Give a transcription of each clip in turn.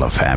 Capital FM.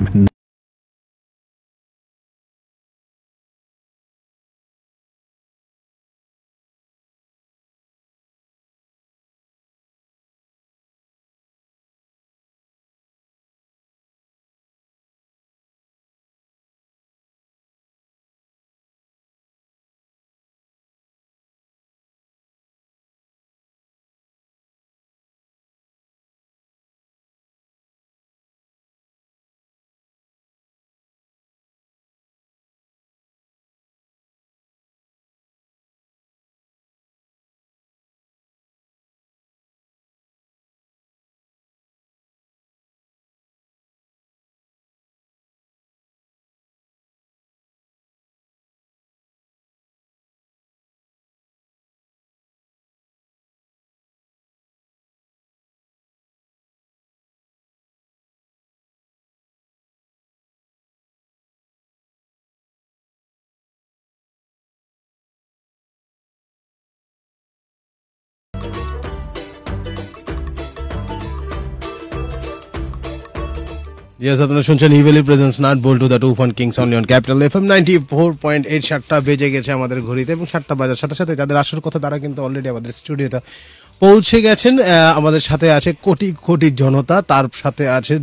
Yes, আপনারা শুনছেন Evaly presents nut Boltu the two fun kings only on Capital FM 94.8 7টা বেজে গেছে আমাদের ঘড়িতে এবং 7টা বাজার সাথে সাথে যাদের আসার কথা তারা কিন্তু অলরেডি আমাদের স্টুডিওতে পৌঁছে গেছেন। আমাদের সাথে আছে কোটি কোটি জনতা, তার সাথে আছে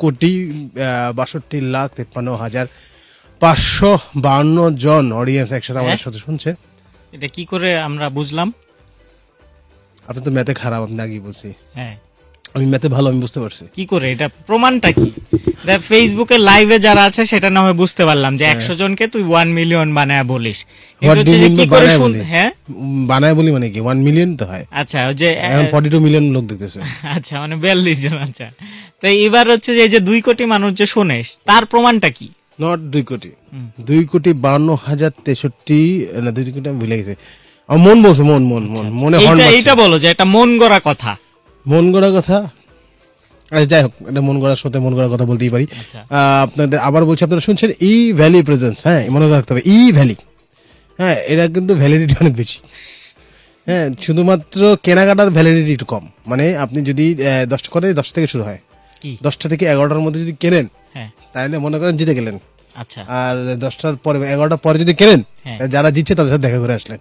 2,62,53,552 জন অডিয়েন্স একসাথে আমাদের সাথে শুনছে। এটা কি করে আমরা বুঝলাম? আপনি তো ম্যাথে খারাপ, আপনি আগেই বলছি। হ্যাঁ, আমি ম্যাথে ভালো, আমি বুঝতে পারছি। কি করে এটা প্রমাণটা কি? ফেসবুকে লাইভে যারা আছে সেটা না হয় বুঝতে পারলাম যে 100 জনকে তুই 1 মিলিয়ন বানায় বলিস, কিন্তু হচ্ছে যে কি করে হ্যাঁ বানায় বলি মানে কি 1 মিলিয়ন তো হয়। আচ্ছা, ওই যে এখন 42 মিলিয়ন লোক দেখতেছে। আচ্ছা, মানে 42 জন। আচ্ছা, তো এবার হচ্ছে যে এই যে 2 কোটি মানুষ যে শুনে, তার প্রমাণটা কি? নট 2 কোটি, 2,52,063 না 2 কোটি আমি ভুলে গেছি। আমার মন বলছে, মন মনে হয় এইটা বলো যে এটা মন গড়া কথা। মন গড়া কথা, আচ্ছা যাই হোক, এটা মন গড়ার সাথে মন গড়ার কথা বলতেই পারি। আপনাদের আবার বলছি, আপনারা শুনছেন ই ভ্যালি প্রেজেন্স। হ্যাঁ, মনে রাখতে হবে ই ভ্যালি। হ্যাঁ, এরা কিন্তু ভ্যালিডিটি অনেক বেশি। হ্যাঁ, শুধুমাত্র কেনাকাটার ভ্যালিডিটি একটু কম। মানে আপনি যদি 10টা করে 10 থেকে শুরু হয়, 10টা থেকে 11টার মধ্যে যদি কেনেন তাহলে মনে করেন জিতে গেলেন। আচ্ছা, আর 10টার পরে 11টার পরে যদি কেনেন, যারা জিতছে তাদের সাথে দেখা করে আসলেন।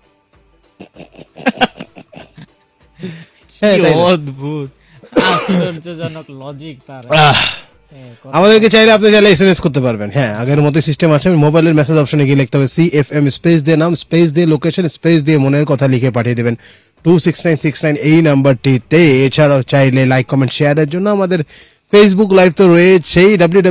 অদ্ভুত আশ্চর্যজনক লজিক তার। আমাদেরকে চাইলে আপনি চাইলে এসএমএস করতে পারবেন। হ্যাঁ, আগের মতো সিস্টেম আছে। মোবাইলের মেসেজ অপশনে গিয়ে লিখতে হবে CFM স্পেস দিয়ে নাম, স্পেস দিয়ে লোকেশন, স্পেস দিয়ে মনের কথা লিখে পাঠিয়ে দেবেন 26969 এই নাম্বারটিতে। এছাড়াও চাইলে লাইক কমেন্ট শেয়ারের জন্য আমাদের ফেসবুক লাইভ তো রয়েছেই,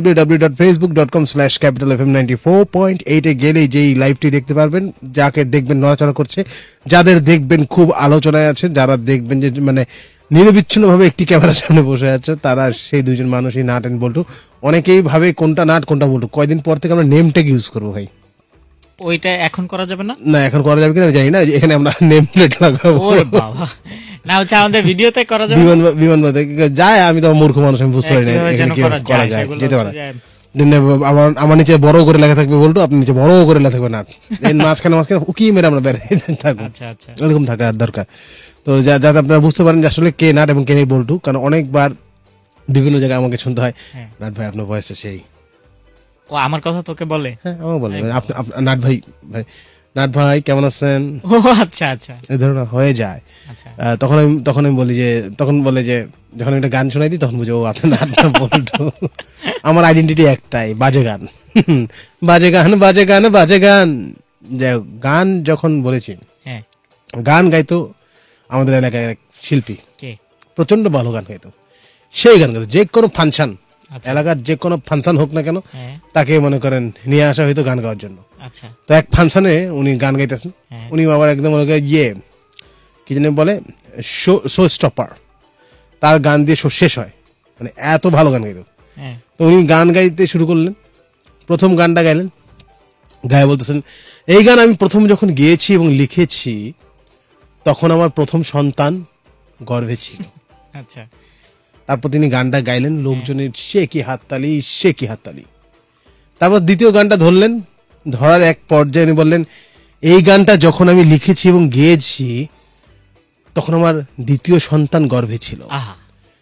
www.facebook.com/capitalfm94.8 এ গেলেই যেই লাইভটি দেখতে পারবেন। যাকে দেখবেন নড়াচড়া করছে, যাদের দেখবেন খুব আলোচনায় আছে, যারা দেখবেন যে মানে নিরবিচ্ছিন্ন ভাবে একটি ক্যামেরার সামনে বসে আছে, তারা সেই দুইজন মানুষই নাট এন্ড বল্টু। অনেকেই ভাবে কোনটা নাট কোনটা বল্টু। কয়দিন পর থেকে আমরা নেম ট্যাগ ইউজ করবো ভাই। ওইটা এখন করা যাবে না? না, এখন করা যাবে কিনা জানি না। এখানে আমরা নেম প্লেট লাগাবো। ওরে বাবা, না হচ্ছে আমাদের ভিডিওতে করা যাবে। বিমান যায়, আমি তো মূর্খ মানুষ, আমি বুঝতে পারি না এখানে কি করা যায়। যেতে পারে আমার নিচে বড় করে লেখা থাকবে বল্টু, আপনি নিচে বড় করে লেখা থাকবে নাট, মাঝখানে উকি মেরে আমরা বের থাকবো। এরকম থাকা দরকার। তো যাতে আপনারা বুঝতে পারেন যে আসলে কে নাট এবং কে নেই বল্টু। কারণ অনেকবার বিভিন্ন জায়গায় আমাকে শুনতে হয়, নাট ভাই আপনার ভয়েসটা সেই। ও আমার কথা তোকে বলে? হ্যাঁ, আমাকে বলে নাট ভাই, নাট ভাই কেমন আছেন। ও আচ্ছা আচ্ছা, এই ধরনের হয়ে যায়। তখন আমি বলি যে, তখন বলে যে যখন একটা গান শোনাই দিই তখন বুঝে ও আপনার নাট না বল্টু। আমার আইডেন্টিটি একটাই, বাজে গান, বাজে গান, বাজে গান, বাজে গান। যাই হোক, গান যখন বলেছি, গান গাইতো আমাদের এলাকায় এক শিল্পী, প্রচন্ড ভালো গান গাইতো। সেই গান গাইতো যে কোনো ফাংশন, এলাকার যে কোনো ফাংশন হোক না কেন, তাকে মনে করেন নিয়ে আসা হইতো গান গাওয়ার জন্য। তো এক ফাংশনে উনি গান গাইতেছেন, উনি আবার একদম মনে করেন কি জানি বলে শো স্টপার, তার গান দিয়ে শো শেষ হয়, মানে এত ভালো গান গাইতো। তো উনি গান গাইতে শুরু করলেন, প্রথম গানটা গাইলেন, গায়ে বলতেছেন এই গান আমি প্রথম যখন গেয়েছি এবং লিখেছি তখন আমার প্রথম সন্তান গর্ভে ছিল। আচ্ছা, তারপর তিনি গানটা গাইলেন, লোকজনের সে কি হাততালি, সে কি হাততালি। তারপর দ্বিতীয় গানটা ধরলেন, ধরার এক পর্যায়ে উনি বললেন এই গানটা যখন আমি লিখেছি এবং গেয়েছি তখন আমার দ্বিতীয় সন্তান গর্ভে ছিল।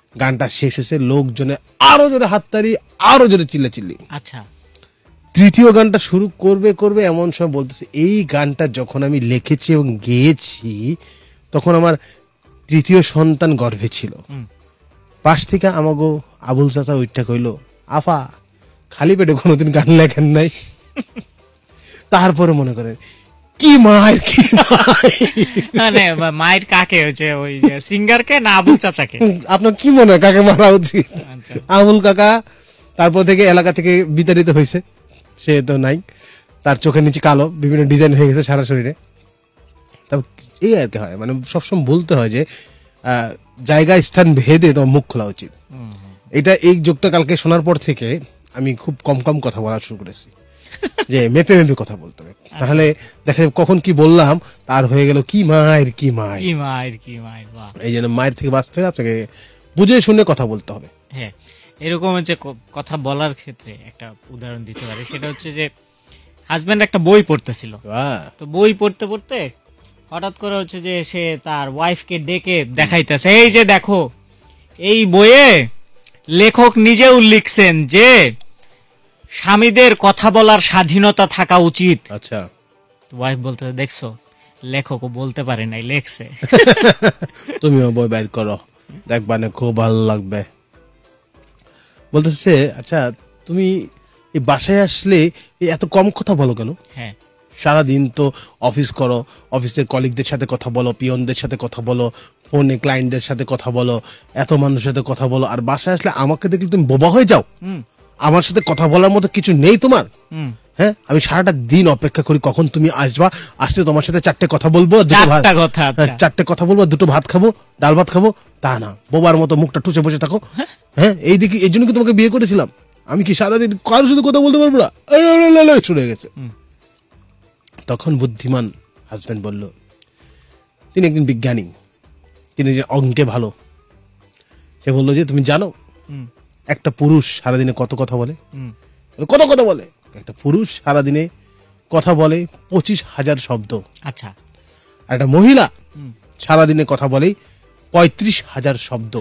গানটা শেষ হয়েছে, লোকজনে আরো জোরে হাততালি, আরো জোরে চিল্লাচিল্লি। আচ্ছা, তৃতীয় গানটা শুরু করবে এমন সময় বলতেছে, এই গানটা যখন আমি লিখেছি এবং গেয়েছি তখন আমার তৃতীয় সন্তান গর্ভে ছিল। পাশ থেকে আমাগো আবুল চাচা ওইটা কইল, আফা খালি পেটে কোনোদিন গান লেখেন নাই। তারপরে মনে করেন কি মায়ের, কি মানে মায়ের কাকে হচ্ছে, ওই সিঙ্গারকে না আবুল চাচাকে? আপনার কি মনে হয় কাকে মারা উচিত? আবুল কাকা তারপর থেকে এলাকা থেকে বিতাড়িত হয়েছে, সে তো নাই, তার চোখের নিচে কালো বিভিন্ন ডিজাইন হয়ে গেছে সারা শরীরে। তবে এই আর কি হয়, মানে সবসময় বলতে হয় যে জায়গা স্থান ভেদে তোমার মুখ খোলা উচিত। এটা এই যোগটা কালকে শোনার পর থেকে আমি খুব কম কথা বলা শুরু করেছি, যে মেপে মেপে কথা বলতে হবে, তাহলে দেখা যাবে কখন কি বললাম তার হয়ে গেল কি মায়ের, কি মায়ের, কি মায়ের, কি মায়ের। এই জন্য মায়ের থেকে বাঁচতে হলে আপনাকে বুঝে শুনে কথা বলতে হবে। হ্যাঁ, এরকম হচ্ছে কথা বলার ক্ষেত্রে একটা উদাহরণ দিতে পারে, সেটা হচ্ছে যে হাজবেন্ড একটা বই পড়তেছিল, তো বই পড়তে পড়তে হঠাৎ করে হচ্ছে যে সে তার ওয়াইফকে ডেকে দেখাইতেছে, এই যে দেখো এই বইয়ে লেখক নিজেও লিখছেন যে স্বামীদের কথা বলার স্বাধীনতা থাকা উচিত। আচ্ছা, ওয়াইফ বলতে, দেখছো লেখকও বলতে পারে নাই, লেখছে। তুমিও বই বাইর করো, দেখবা না খুব ভালো লাগবে। বলতেছে, আচ্ছা তুমি এই বাসায় আসলে এত কম কথা বলো কেন? হ্যাঁ, সারাদিন তো অফিস করো, অফিসের কলিগদের সাথে কথা বলো, পিয়নদের সাথে কথা বলো, ফোনে ক্লায়েন্টদের সাথে কথা বলো, এত মানুষের সাথে কথা বলো, আর বাসায় আসলে আমাকে দেখলে তুমি বোবা হয়ে যাও, আমার সাথে কথা বলার মতো কিছু নেই তোমার? হ্যাঁ, আমি সারাটা দিন অপেক্ষা করি কখন তুমি আসবা, আসলে তোমার সাথে চারটে কথা বলবো, চারটে কথা বলবো, দুটো ভাত খাবো, ডাল ভাত খাবো, তা না, বোবার মতো মুখটা টুচে বসে থাকো। হ্যাঁ, এই দিকে এই জন্য কি তোমাকে বিয়ে করেছিলাম? আমি কি সারাদিন কারোর সাথে কথা বলতে পারবো না? শুরু হয়ে গেছে। তখন বুদ্ধিমান হাজবেন্ড বলল, তিনি একজন বিজ্ঞানী, তিনি যে অঙ্কে ভালো, সে বললো যে তুমি জানো একটা পুরুষ সারাদিনে কত কথা বলে? কত কথা বলে? একটা পুরুষ সারাদিনে কথা বলে 25,000 শব্দ। আচ্ছা, আর একটা মহিলা সারাদিনে কথা বলে 35,000 শব্দ।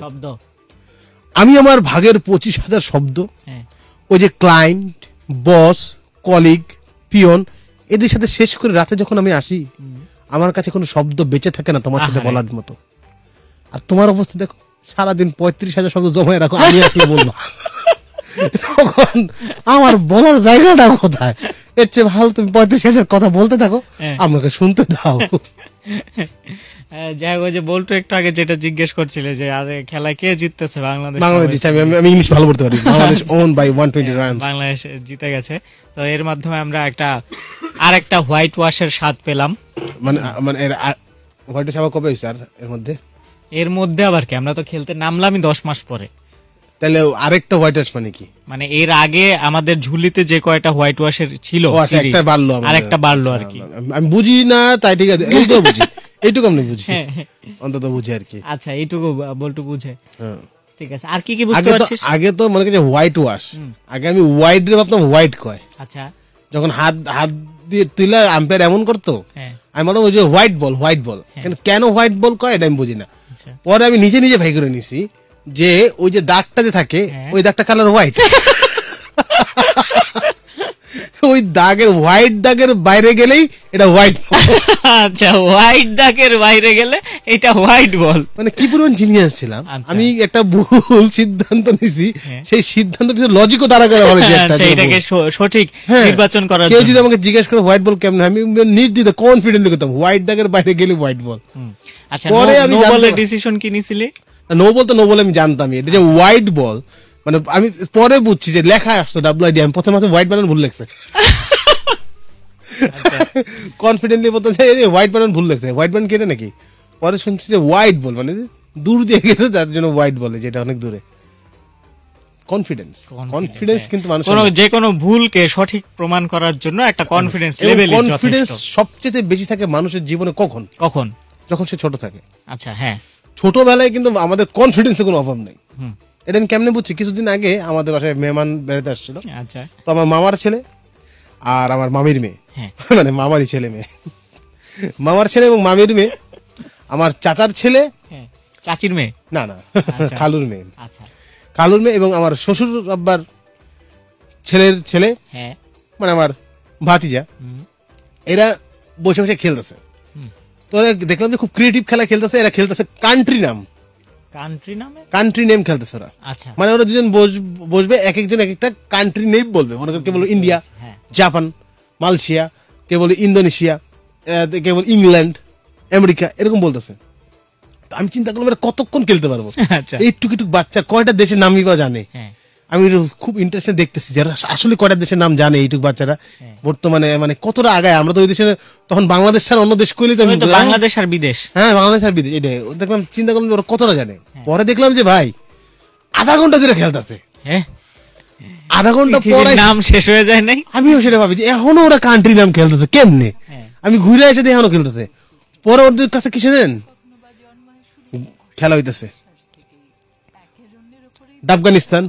আমি আমার ভাগের 25,000 শব্দ ওই যে ক্লায়েন্ট, বস, কলিগ, পিয়ন এদের সাথে শেষ করে রাতে যখন আমি আসি, আমার কাছে কোনো শব্দ বেঁচে থাকে না তোমার সাথে বলার মতো। আর তোমার অবস্থা দেখো, সারাদিন 35,000 শব্দ জমায় রাখো, আমি আসলে বলবো তখন আমার বলার জায়গাটা কোথায়? এর চেয়ে ভালো তুমি 35,000 কথা বলতে থাকো, আমাকে শুনতে দাও। যাই হোক, যে বলতো একটু আগে যেটা জিজ্ঞেস করছিলে যে আরে খেলায় কে জিততেছে, বাংলাদেশ। আমি ইংলিশ ভালো বলতে পারি, Bangladesh won by 120 runs, Bangladesh জিতে গেছে। তো এর মাধ্যমে আমরা আরেকটা হোয়াইট ওয়াশের স্বাদ পেলাম। মানে হোয়াইট ওয়াশ আবার কবে হয়েছে? আর এর মধ্যে আবার কি, আমরা তো খেলতে নামলামই 10 মাস পরে। তাহলে আরেকটা হোয়াইট ওয়াশ মানে কি? মানে এর আগে আমাদের ঝুলিতে যে কয়টা হোয়াইট ওয়াশের ছিল, আরেকটা বাড়লো আর কি। আমি বুঝি না, তাই ঠিক আছে, এইটুকু বুঝি, এইটুকু আমি বুঝি, অন্তত বুঝি আর কি। আচ্ছা, এইটুকু বলটু বুঝে, ঠিক আছে। আর কি কি বুঝতে পারছিস? আগে তো মনে করছি হোয়াইট ওয়াশ, আগে আমি হোয়াইট রে ভাবতাম হোয়াইট কয়। আচ্ছা, যখন হাত দিয়ে তুইলা আম্পায়ার এমন করতো, আমি বললাম ওই যে হোয়াইট বল, হোয়াইট বল, কেন হোয়াইট বল কয় এটা আমি বুঝি না। পরে আমি নিজে নিজে ভাই করে নিছি যে ওই যে দাগটা যে থাকে, ওই দাগটা কালার হোয়াইট। ওই দাগের হোয়াইট দাগের বাইরে গেলেই এটা হোয়াইট। আচ্ছা, হোয়াইট দাগের বাইরে গেলে এটা হোয়াইট বল। মানে কি পরিমাণ জিনিয়াস ছিলাম আমি, একটা ভুল সিদ্ধান্ত নিছি, সেই সিদ্ধান্ত পিছনে লজিকও তারা করে বলেছে এটাকে সঠিক নির্বাচন করার। কেউ যদি আমাকে জিজ্ঞেস করে হোয়াইট বল কেমন, আমি নির্দ্বিধায় কনফিডেন্টলি করতাম হোয়াইট দাগের বাইরে গেলে হোয়াইট বল। আচ্ছা, পরে আমি ডিসিশন কি নিছিলে? নো বল তো নো বল আমি জানতাম, এটা যে হোয়াইট বল, মানে আমি পরে বুঝছি যে লেখা আসছে WID, আমি প্রথম মাসে হোয়াইট বানান ভুল লেখছে, কনফিডেন্টলি বলতে চাই হোয়াইট বানান ভুল লেখছে, হোয়াইট বানান কেটে নাকি। পরে শুনছি যে হোয়াইট বল মানে দূর দিয়ে গেছে, যার জন্য হোয়াইট বলে, যেটা অনেক দূরে। কনফিডেন্স কিন্তু যে কোনো ভুলকে সঠিক প্রমাণ করার জন্য একটা কনফিডেন্স লেভেল, কনফিডেন্স সবচেয়ে বেশি থাকে মানুষের জীবনে কখন? যখন সে ছোট থাকে। আচ্ছা, হ্যাঁ, ছোটবেলায় কিন্তু আমাদের কনফিডেন্সের কোনো অভাব নেই। এটা আমি কেমনে বুঝছি? কিছুদিন আগে আমাদের বাসায় মেহমান বেড়াতে আসছিল। আচ্ছা, তো আমার মামার ছেলে আর আমার মামির মেয়ে, মানে মামারই ছেলে মেয়ে, মামার ছেলে এবং মামির মেয়ে, আমার চাচার ছেলে চাচির মেয়ে? না না, খালুর মেয়ে। আচ্ছা, খালুর মেয়ে এবং আমার শ্বশুর আব্বার ছেলের ছেলে, হ্যাঁ, মানে আমার ভাতিজা, এরা বসে বসে খেলতেছে। তো দেখলাম যে খুব ক্রিয়েটিভ খেলা খেলতেছে। এরা খেলতেছে কান্ট্রি নাম, কান্ট্রি নেম খেলতেছে ওরা। আচ্ছা, মানে ওরা দুজন বসবে, এক একজন এক একটা কান্ট্রি নেম বলবে। মনে করেন কে বলবে ইন্ডিয়া, জাপান, মালয়েশিয়া, কে বলে ইন্দোনেশিয়া, কে বলে ইংল্যান্ড, আমেরিকা, এরকম বলতেছে। আমি চিন্তা করলাম এরা কতক্ষণ খেলতে পারবো। এইটুক একটু বাচ্চা কয়টা দেশের নামই বা জানে। আমি খুব ইন্টারেস্ট দেখতেছি যারা আসলে কয়টা দেশের নাম জানে এইটুক বাচ্চারা বর্তমানে, মানে কতটা আগায়। আমরা তো ওই দেশে তখন বাংলাদেশ ছাড়া অন্য দেশ করলে তো বাংলাদেশ আর বিদেশ, হ্যাঁ বাংলাদেশ আর বিদেশ, এটাই দেখলাম। চিন্তা করলাম ওরা কতটা জানে। পরে দেখলাম যে ভাই আধা ঘন্টা ধরে খেলতেছে, আধা ঘন্টা পরে নাম শেষ হয়ে যায় নাই। আমিও সেটা ভাবি যে এখনো ওরা কান্ট্রি নাম খেলতেছে কেমনে। আমি ঘুরে এসে দিয়ে এখনো খেলতেছে। পরে ওদের কাছে কি শোনেন খেলা হইতেছে আফগানিস্তান,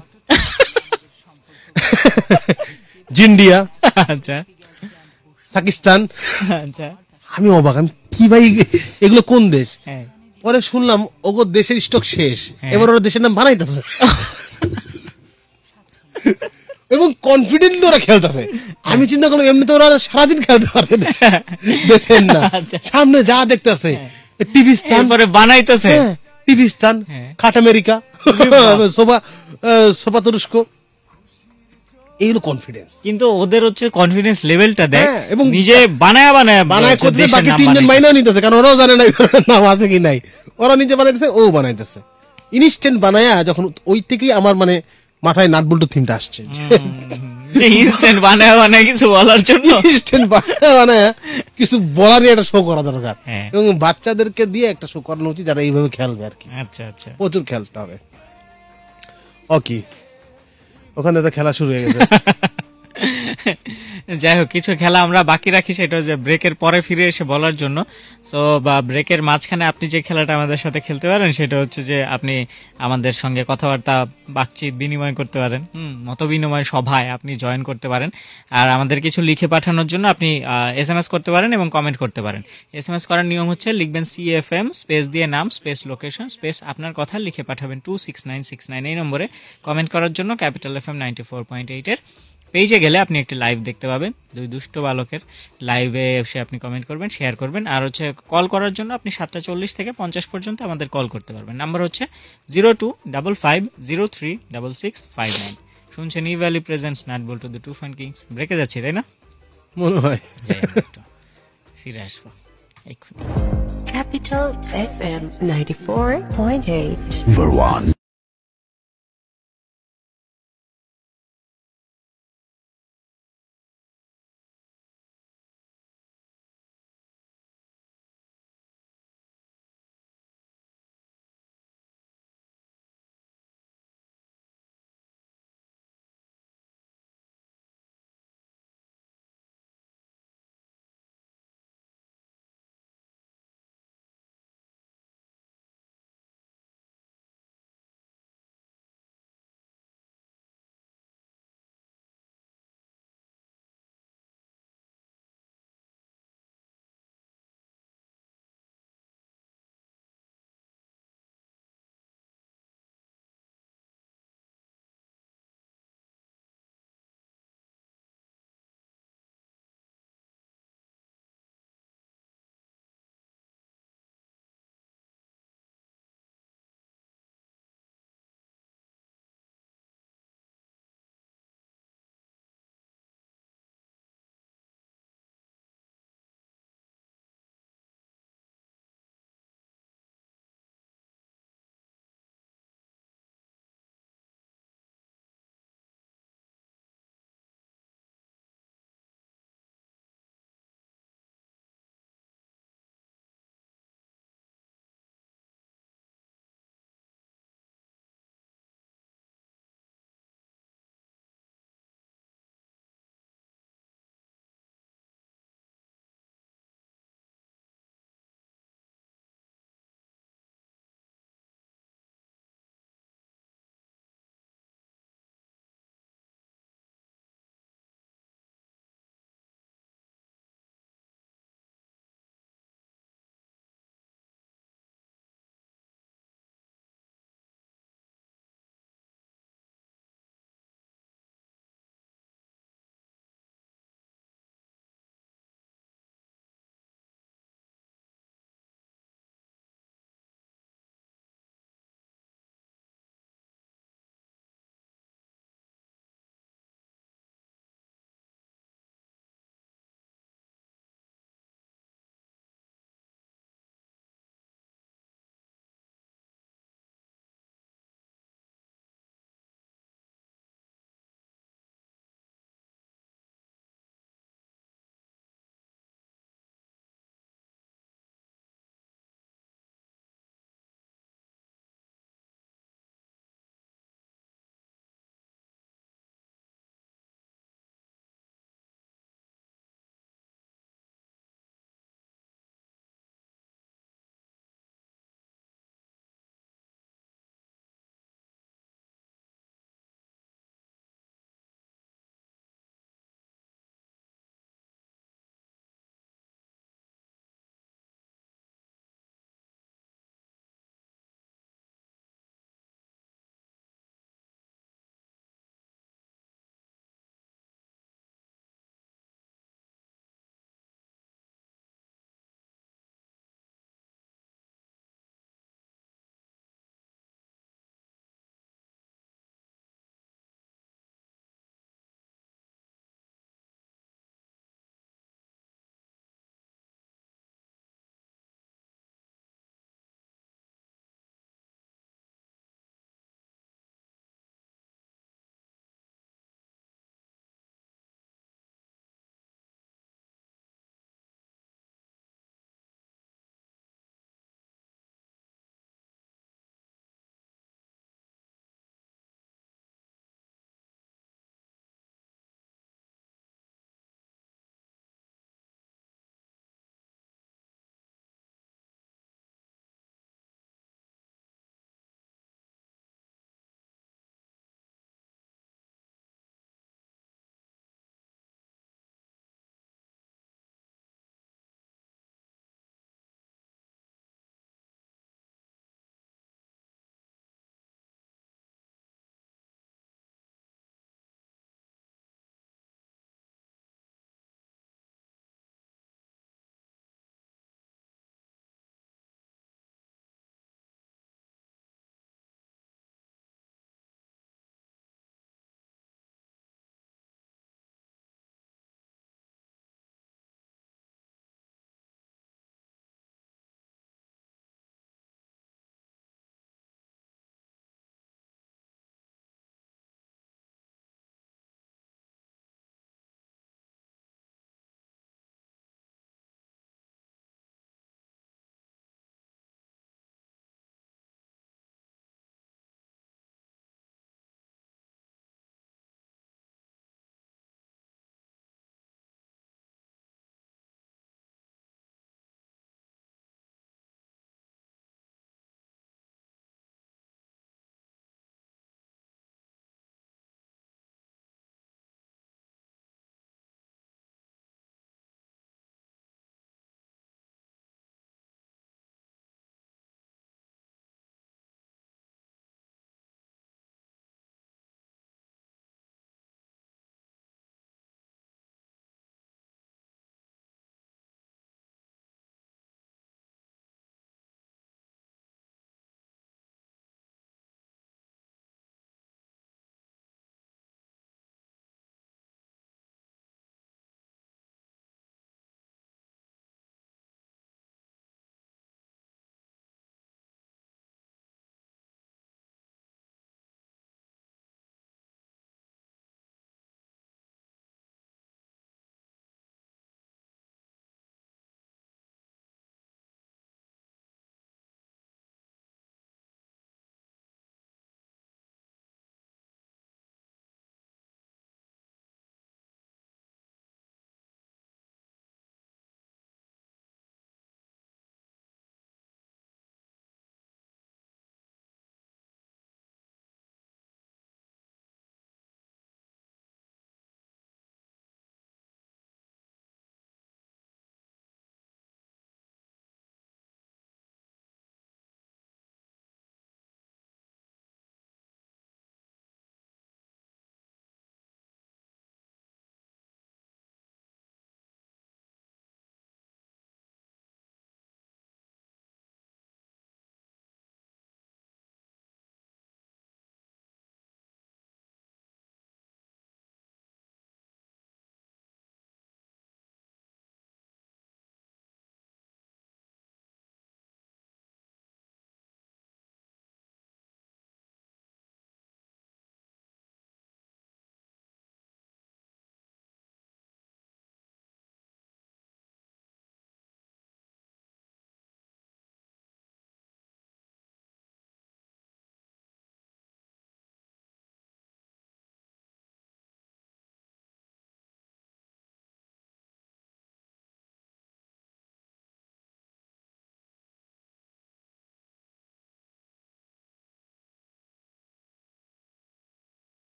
জিন্ডিয়া, আচ্ছা, পাকিস্তান। আচ্ছা, আমি অবাক, আমি কি ভাই এগুলো কোন দেশ? পরে শুনলাম ওগো দেশের স্টক শেষ, এবার ওরা দেশের নাম বানাইতেছে এবং কনফিডেন্টলি ওরা খেলতেছে। আমি চিন্তা করলাম এমনি তো ওরা সারাদিন খেলতে পারবে দেশের না। সামনে যা দেখতেছে টিভিস্তান, পরে বানাইতেছে টিভিস্তান, খাট আমেরিকা, সোফা তুরস্ক, এইগুলো কনফিডেন্স। কিন্তু ওদের হচ্ছে কনফিডেন্স লেভেলটা দেয় এবং নিজে বানায় করতে, বাকি তিনজন মাইনাও নিতেছে, কারণ ওরাও জানে না নাম আছে কি নাই। ওরা নিজে বানাইতেছে, ও বানাইতেছে ইনস্ট্যান্ট বানায়া। যখন ওই থেকেই আমার মানে মাথায় নাটবল্টু থিমটা আসছে, ইনস্ট্যান্ট বানায় কিছু বলার জন্য, ইনস্ট্যান্ট বানায় কিছু বলারই একটা শো করা দরকার। এবং বাচ্চাদেরকে দিয়ে একটা শো করানো উচিত যারা এইভাবে খেলবে আর কি। আচ্ছা আচ্ছা, প্রচুর খেলতে হবে। ওকে, ওখানে তো খেলা শুরু হয়ে গেছে। যাই হোক, কিছু খেলা আমরা বাকি রাখি, সেটা হচ্ছে ব্রেকের পরে ফিরে এসে বলার জন্য। সো বা ব্রেকের মাঝখানে আপনি যে খেলাটা আমাদের সাথে খেলতে পারেন সেটা হচ্ছে যে আপনি আমাদের সঙ্গে কথাবার্তা বাকচিত বিনিময় করতে পারেন, মত বিনিময় সভায় আপনি জয়েন করতে পারেন। আর আমাদের কিছু লিখে পাঠানোর জন্য আপনি SMS করতে পারেন এবং কমেন্ট করতে পারেন। SMS করার নিয়ম হচ্ছে লিখবেন CFM স্পেস দিয়ে নাম স্পেস লোকেশন স্পেস আপনার কথা লিখে পাঠাবেন 26969 এই নম্বরে। কমেন্ট করার জন্য ক্যাপিটাল FM 94.8 এর পেজে গেলে আপনি একটি লাইভ দেখতে পাবেন, দুই দুষ্ট বালকের লাইভে এসে আপনি কমেন্ট করবেন, শেয়ার করবেন। আর হচ্ছে কল করার জন্য আপনি 7:40 থেকে 50 পর্যন্ত আমাদের কল করতে পারবেন। নাম্বার হচ্ছে 0255036659। শুনছেন ই ভ্যালি প্রেজেন্টস নাটবল্টু দ্য টু ফান কিংস। ব্রেকে যাচ্ছি তাই না মনে হয়, ফিরে আসবো এক্ষুনি। Capital FM 94.8 Number 1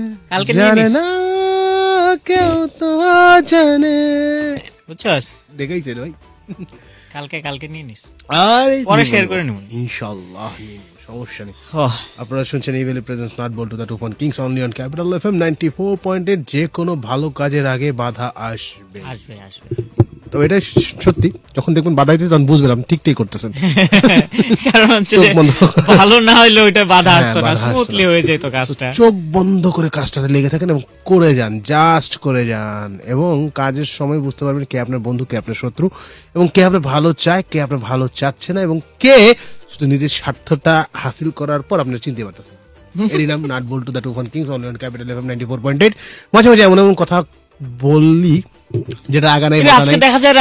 কালকে জানে না কেউ তো জানে, বুঝছস? দেখাইছে রে ভাই, কালকে নিয়ে নিস, আর পরে শেয়ার করে নেব ইনশাআল্লাহ, সমস্যা নেই। আপনারা শুনছেন এই presents nut Boltu the two fun kings only on Capital FM 94.8। যে কোনো ভালো কাজের আগে বাধা আসবে। তো এটা সত্যি, যখন দেখবেন বাধা দিতে তখন বুঝবেন আপনি ঠিকঠাক করতেছেন, কারণ হচ্ছে ভালো না হইলে ওইটা বাধা আসতো না, স্মুথলি হয়ে যেত কাজটা। চোখ বন্ধ করে কাজটাতে লেগে থাকেন এবং করে যান, জাস্ট করে যান, এবং কাজের সময় বুঝতে পারবেন কে আপনার বন্ধু, কে আপনার শত্রু, এবং কে আপনার ভালো চায়, কে আপনার ভালো চাচ্ছে না, এবং কে শুধু নিজের স্বার্থটা হাসিল করার পর আপনার চিনতে পারতেছেন। এরই নাম nut Boltu the two fun kings only on Capital FM 94.8। মাঝে মাঝে এমন এমন কথা বললি যেটা আগানাই দেখা যায়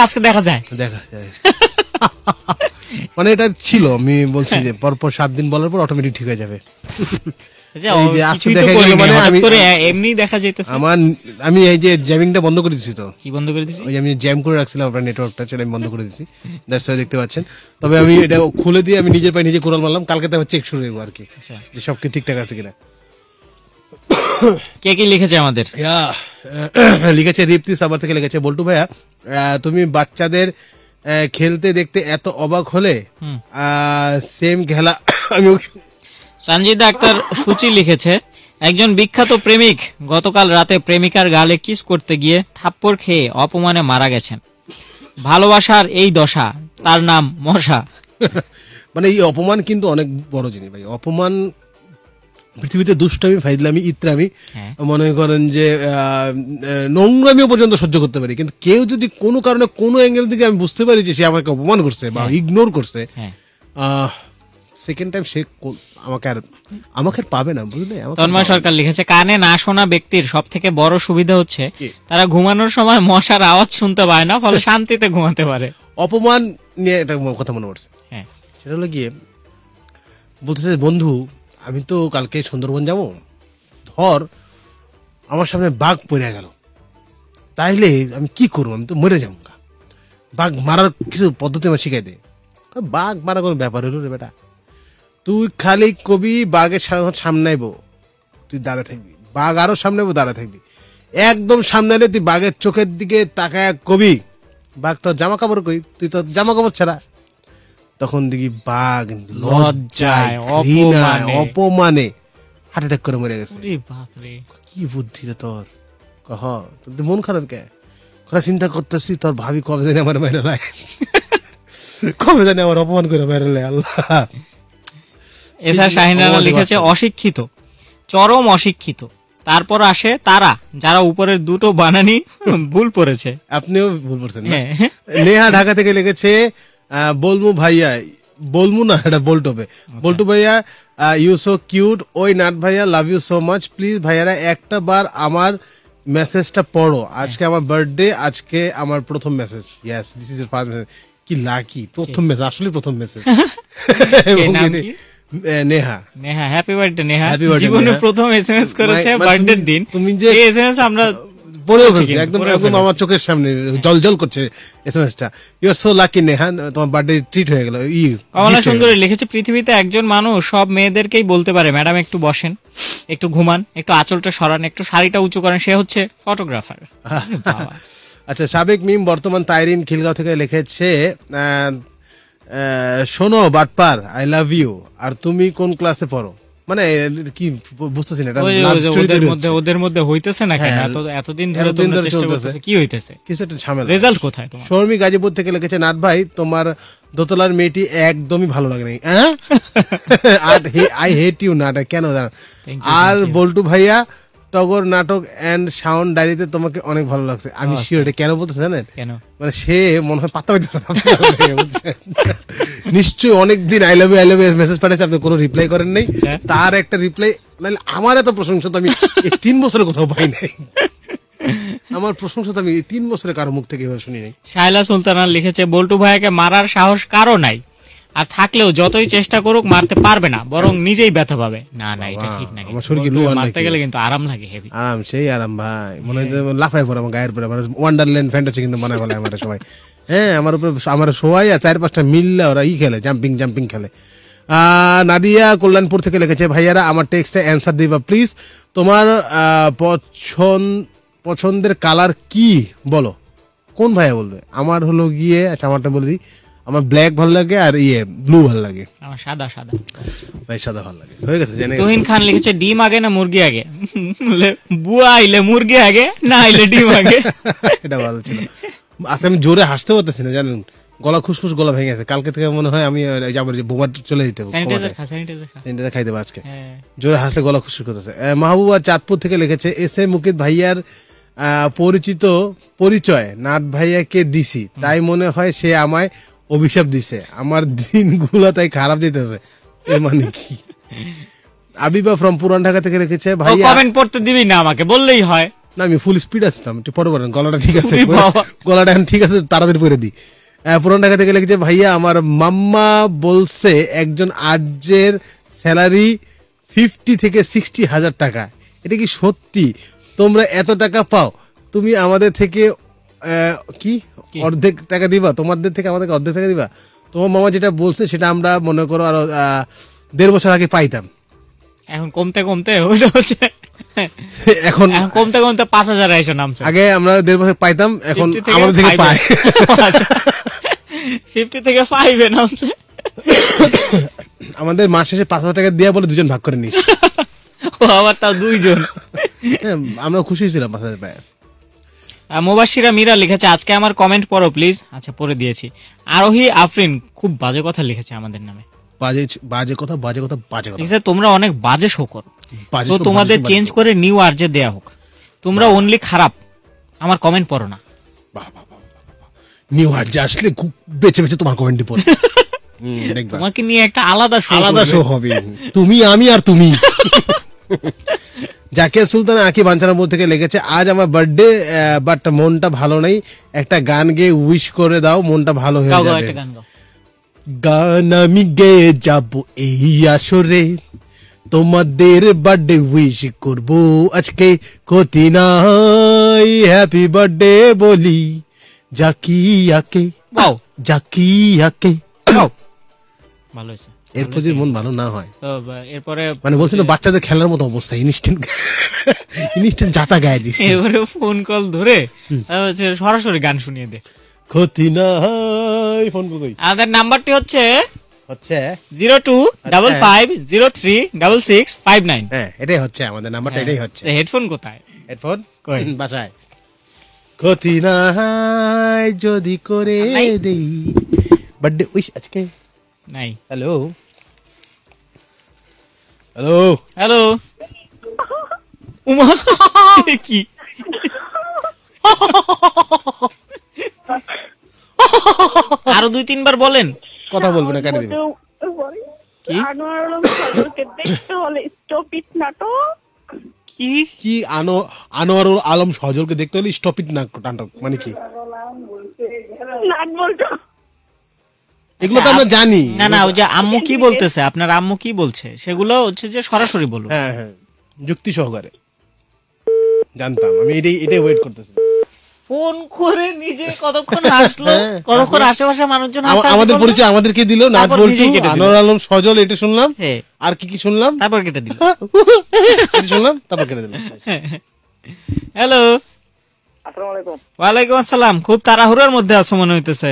মানে এটা ছিল, আমি বলছি যে পরপর 7 দিন বলার পর অটোমেটিক ঠিক হয়ে যাবে। আমি এই যে জ্যামিংটা বন্ধ করে দিচ্ছি, তো কি বন্ধ করে দিচ্ছি, আমি জ্যাম করে রাখছিলাম আপনার নেটওয়ার্কটা, সেটা আমি বন্ধ করে দিচ্ছি, দ্যাটস ওয়াই দেখতে পাচ্ছেন। তবে আমি এটা খুলে দিয়ে আমি নিজের পায়ে নিজে কোরাল মারলাম, কালকে তো চেক শুরু হইব আর কি, যে সব কি ঠিকঠাক আছে কিনা। কে কি লিখেছে আমাদের? লিখেছে রিপ্তি সাবার থেকে, লিখেছে বল্টু ভাইয়া তুমি বাচ্চাদের খেলতে দেখতে এত অবাক হলে সেম খেলা আমি। সঞ্জিদা আক্তার সুচি লিখেছে একজন বিখ্যাত প্রেমিক গতকাল রাতে প্রেমিকার গালে কিস করতে গিয়ে থাপ্পড় খেয়ে অপমানে মারা গেছেন। ভালোবাসার এই দশা, তার নাম মশা। মানে এই অপমান কিন্তু অনেক বড় জিনিস ভাই। অপমান পৃথিবীতে দুষ্টামি, ফাইজলামি, ইত্রামি, মনে করেন যে নোংরামিও পর্যন্ত সহ্য করতে পারি, কিন্তু কেউ যদি কোনো কারণে কোনো অ্যাঙ্গেল থেকে আমি বুঝতে পারি যে সে আমাকে অপমান করছে বা ইগনোর করছে, সেকেন্ড টাইম সে আমাকে আর পাবে না, বুঝলে? তন্ময় সরকার লিখেছে কানে না শোনা ব্যক্তির সব থেকে বড় সুবিধা হচ্ছে তারা ঘুমানোর সময় মশার আওয়াজ শুনতে পায় না, ফলে শান্তিতে ঘুমাতে পারে। অপমান নিয়ে একটা কথা মনে পড়ছে, সেটা হলো গিয়ে বলতেছে বন্ধু আমি তো কালকে সুন্দরবন যাবো, ধর আমার সামনে বাঘ পড়ে গেল, তাইলে আমি কি করবো? আমি তো মরে যাবো। বাঘ মারার কিছু পদ্ধতি আমার শিখাই দে। বাঘ মারা কোনো ব্যাপার হলো রে বেটা, তুই খালি কবি বাঘের সামনে আইবো, তুই দাঁড়ায় থাকবি, বাঘ আরো সামনে আইবো, দাঁড়ায় থাকবি, একদম সামনে এলে তুই বাঘের চোখের দিকে তাকায় কবি বাঘ তোর জামা কাপড় কই, তুই তোর জামা কাপড় ছাড়া। তখন দেখি বাঘ লজ্জায়, ঘৃণায়, অপমানে হার্ট অ্যাটাক করে মরে গেছে। কি বুদ্ধি রে তোর, কহ তোর মন খারাপ কে? চিন্তা করতেছি তোর ভাবি কবে জানি আমার মেরে লাই, কবে জানি আমার অপমান করে মেরে লাই। আল্লাহ। এসা শাহিনারা লিখেছে অশিক্ষিত, চরম অশিক্ষিত, তারপর আসে তারা যারা উপরের দুটো বানানি ভুল পড়েছে। আপনিও ভুল পড়ছেন। নেহা ঢাকা থেকে লিখেছে বলমু ভাইয়া, বলমু না এটা বল্টবে, বল্টু ভাইয়া ইউ সো কিউট, ওই নাট ভাইয়া love you so much, please ভাইয়ারা একটা বার আমার মেসেজটা পড়ো, আজকে আমার বার্থডে, আজকে আমার প্রথম message. Yes, this is first message. কি লাকি, প্রথম মেসেজ, আসলে প্রথম message. Neha, Neha happy birthday Neha, জীবনে প্রথম এসএমএস করেছে বার্থডের দিন। তুমি যে এসএমএস আমরা পড়েও ফেলছি, একদম একদম আমার চোখের সামনে জলজল করছে এসএমএসটা। You are so lucky Neha, তোমার বার্থডে ট্রিট হয়ে গেল। কমলা সুন্দরী লিখেছে পৃথিবীতে একজন মানুষ সব মেয়েদেরকেই বলতে পারে ম্যাডাম একটু বসেন, একটু ঘুমান, একটু আঁচলটা সরান, একটু শাড়িটা উঁচু করেন, সে হচ্ছে ফটোগ্রাফার। আচ্ছা, সাবেক মিম বর্তমান তাইরিন খিলগাঁও থেকে লিখেছে শোনো বাটপার, আই লাভ ইউ, আর তুমি কোন ক্লাসে পড়ো? মানে কি বুঝতেছি না, ওদের মধ্যে হইতেছে না কেন এতদিন ধরে চেষ্টা করতেছে, কি হইতেছে, কিছু একটা ঝামেলা, রেজাল্ট কোথায় তোমার? শর্মি গাজীপুর থেকে লিখেছে নাট ভাই তোমার দোতলার মেয়েটি একদমই ভালো লাগে নাই, আই হেট ইউ নাট, কেন জানো? আর বল্টু ভাইয়া টগর নাটক এন্ড সাউন্ড ডায়েরিতে তোমাকে অনেক ভালো লাগছে। আমি শিওর এটা কেন বলতেছে জানেন? মানে সে মনে হয় পাত্তা পাইতেছে না, নিশ্চয়ই অনেকদিন আই লাভ ইউ মেসেজ পাঠাইছে, আপনি কোনো রিপ্লাই করেন নাই, তার একটা রিপ্লাই, নাহলে আমার এত প্রশংসা তো আমি 3 বছরে কোথাও পাই নাই। আমার প্রশংসা তো আমি 3 বছরে কারো মুখ থেকে শুনি নাই। শায়লা সুলতানা লিখেছে বল্টু ভাইয়াকে মারার সাহস কারো নাই, আর থাকলেও যতই চেষ্টা করুক মারতে পারবে না, বরং নিজেই ব্যথা পাবে। না না, এটা ঠিক না, মারতে গেলে কিন্তু আরাম লাগে, হেভি আরাম, সেই আরাম ভাই, মনে হয় লাফায় পড়ে আমার গায়ের পরে, আমার ওয়ান্ডারল্যান্ড ফ্যান্টাসি কিন্তু মনে বলে আমার সবাই। হ্যাঁ, আমার উপরে আমার সবাই 4-5টা মিললে ওরা খেলে, জাম্পিং খেলে। নাদিয়া কল্যাণপুর থেকে লিখেছে, ভাইয়ারা আমার টেক্সটে অ্যান্সার দিবা প্লিজ। তোমার পছন্দের কালার কি বলো। কোন ভাইয়া বলবে? আমার হলো গিয়ে, আচ্ছা আমারটা বলে দিই, আমার ব্ল্যাক ভালো লাগে আর ব্লু ভালো লাগে। আমার সাদা ভাই সাদা ভালো লাগে। হয়ে গেছে, জেনে গেছি। তুহিন খান লিখেছে ডিম আগে না মুরগি আগে? বুয়া আইলে মুরগি আগে, না আইলে ডিম আগে। এটা ভালো ছিল। আজকে আমি জোরে হাসতে পারতেছি না, জানেন, গলা খুশখুশ, গলা ভেঙে গেছে। কালকে থেকে মনে হয় আমি যাবো বোমা চলে যেতে স্যানিটাইজার খাই দেবো আজকে। জোরে হাসলে গলা খুশখুশ করতেছে। মাহবুবা চাঁদপুর থেকে লিখেছে, এস এ মুকিত ভাইয়ার পরিচয় নাট ভাইয়াকে দিছি, তাই মনে হয় সে আমায় অভিশাপ দিছে, আমার দিনগুলো তাই খারাপ দিতেছে। এর মানে কি? আবিবা ফ্রম পুরান ঢাকা থেকে লিখেছে, ভাইয়া কমেন্ট পড়তে দিবি না, আমাকে বললেই হয়। না, আমি ফুল স্পিড আসতাম, একটু পরে বলেন, গলাটা ঠিক আছে, গলাটা এখন ঠিক আছে, তাড়াতাড়ি পরে দিই। পুরান ঢাকা থেকে লিখেছে, ভাইয়া আমার মাম্মা বলছে একজন আর্যের স্যালারি 50 থেকে 60 হাজার টাকা। এটা কি সত্যি? তোমরা এত টাকা পাও? তুমি আমাদের থেকে কি অর্ধেক টাকা দিবা? তোমাদের থেকে আমাদেরকে অর্ধেক টাকা দিবা? তোমার মামা যেটা বলছে সেটা আমরা মনে করো আরো 1.5 বছর আগে পাইতাম। এখন কমতে কমতে ওইটা হচ্ছে, এখন কমতে কমতে 5,000 এসে নামছে। আগে আমরা 1.5 বছর পাইতাম, এখন আমাদের থেকে পাই 50 থেকে 5 এ নামছে। আমাদের মাস শেষে 5,000 টাকা দিয়ে বলে দুজন ভাগ করে নিস। ও আবার তাও 2 জন। আমরা খুশি ছিলাম 5,000 পায়। মুবাশিরা মীরা লিখেছে, আজকে আমার কমেন্ট পড়ো প্লিজ। আচ্ছা, পড়ে দিয়েছি। আরোহী আফরিন খুব বাজে কথা লিখেছে আমাদের নামে। বাজে কথা লিখেছে, তোমরা অনেক বাজে শো করো, তো তোমাদের চেঞ্জ করে নিউ আরজে দেয়া হোক। তোমরা অনলি খারাপ, আমার কমেন্ট পড়ো না। নিউ আরজে আসলে খুব বেছে বেছে তোমার কমেন্টই পড়ো। তোমাকে নিয়ে একটা আলাদা শো হবে, তুমি আমি আর তুমি। জাকিয়া সুলতান আকি বাঞ্ছারামপুর থেকে লিখেছে, আজ আমার বার্থডে, বাট মনটা ভালো নেই, একটা গান গেয়ে উইশ করে দাও, মনটা ভালো হয়ে যাবে। গান আমি গেয়ে যাবো এই আসরে, তোমাদের বার্থডে উইশ করব আজকে, ক্ষতি নাই, হ্যাপি বার্থডে বলি জাকিয়াকে, জাকিয়াকে। ভালো হয়েছে। এরপর যদি মন ভালো না হয়, এরপরে মানে বলছিল বাচ্চাদের খেলার মতো অবস্থা, ইনস্ট্যান্ট জাতা গায়ে দিচ্ছে। এবারে ফোন কল ধরে সরাসরি গান শুনিয়ে দে, ক্ষতি নাই। ফোন কল কই? আমাদের নাম্বারটি হচ্ছে 0255036659। হ্যাঁ, এটাই হচ্ছে আমাদের নাম্বারটা, এটাই হচ্ছে। হেডফোন কোথায়? হেডফোন কই? বাসায়। ক্ষতি নাই যদি করে দেই বার্থডে উইশ আজকে নাই। হ্যালো হ্যালো হ্যালো, উমা কি আরো 2-3 বার বলেন। কথা বলবেন না, কেটে দিবেন। কি কি কি আনোয়ারুল আলম সজলকে দেখতে হলে স্টপ ইট নাটক মানে কি? এগুলো তো আমরা জানি। না না, ওই যে আম্মু কি বলতেছে, আপনার আম্মু কি বলছে সেগুলো হচ্ছে যে সরাসরি বলুন। হ্যাঁ হ্যাঁ, যুক্তি সহকারে। জানতাম আমি, এটাই ওয়েট করতেছি। ফোন করে নিজে কতক্ষণ আসলো, কতক্ষণ আশেপাশে মানুষজন আমাদের পরিচয় আমাদেরকে দিল, নাট বলছি আনোয়ার আলম সজল, এটা শুনলাম। আর কি কি শুনলাম, তারপর কেটে দিল। শুনলাম তারপর কেটে দিলাম। হ্যালো, আসসালামু আলাইকুম। ওয়ালাইকুম আসসালাম। খুব তাড়াহুড়োর মধ্যে আছো মনে হইতেছে।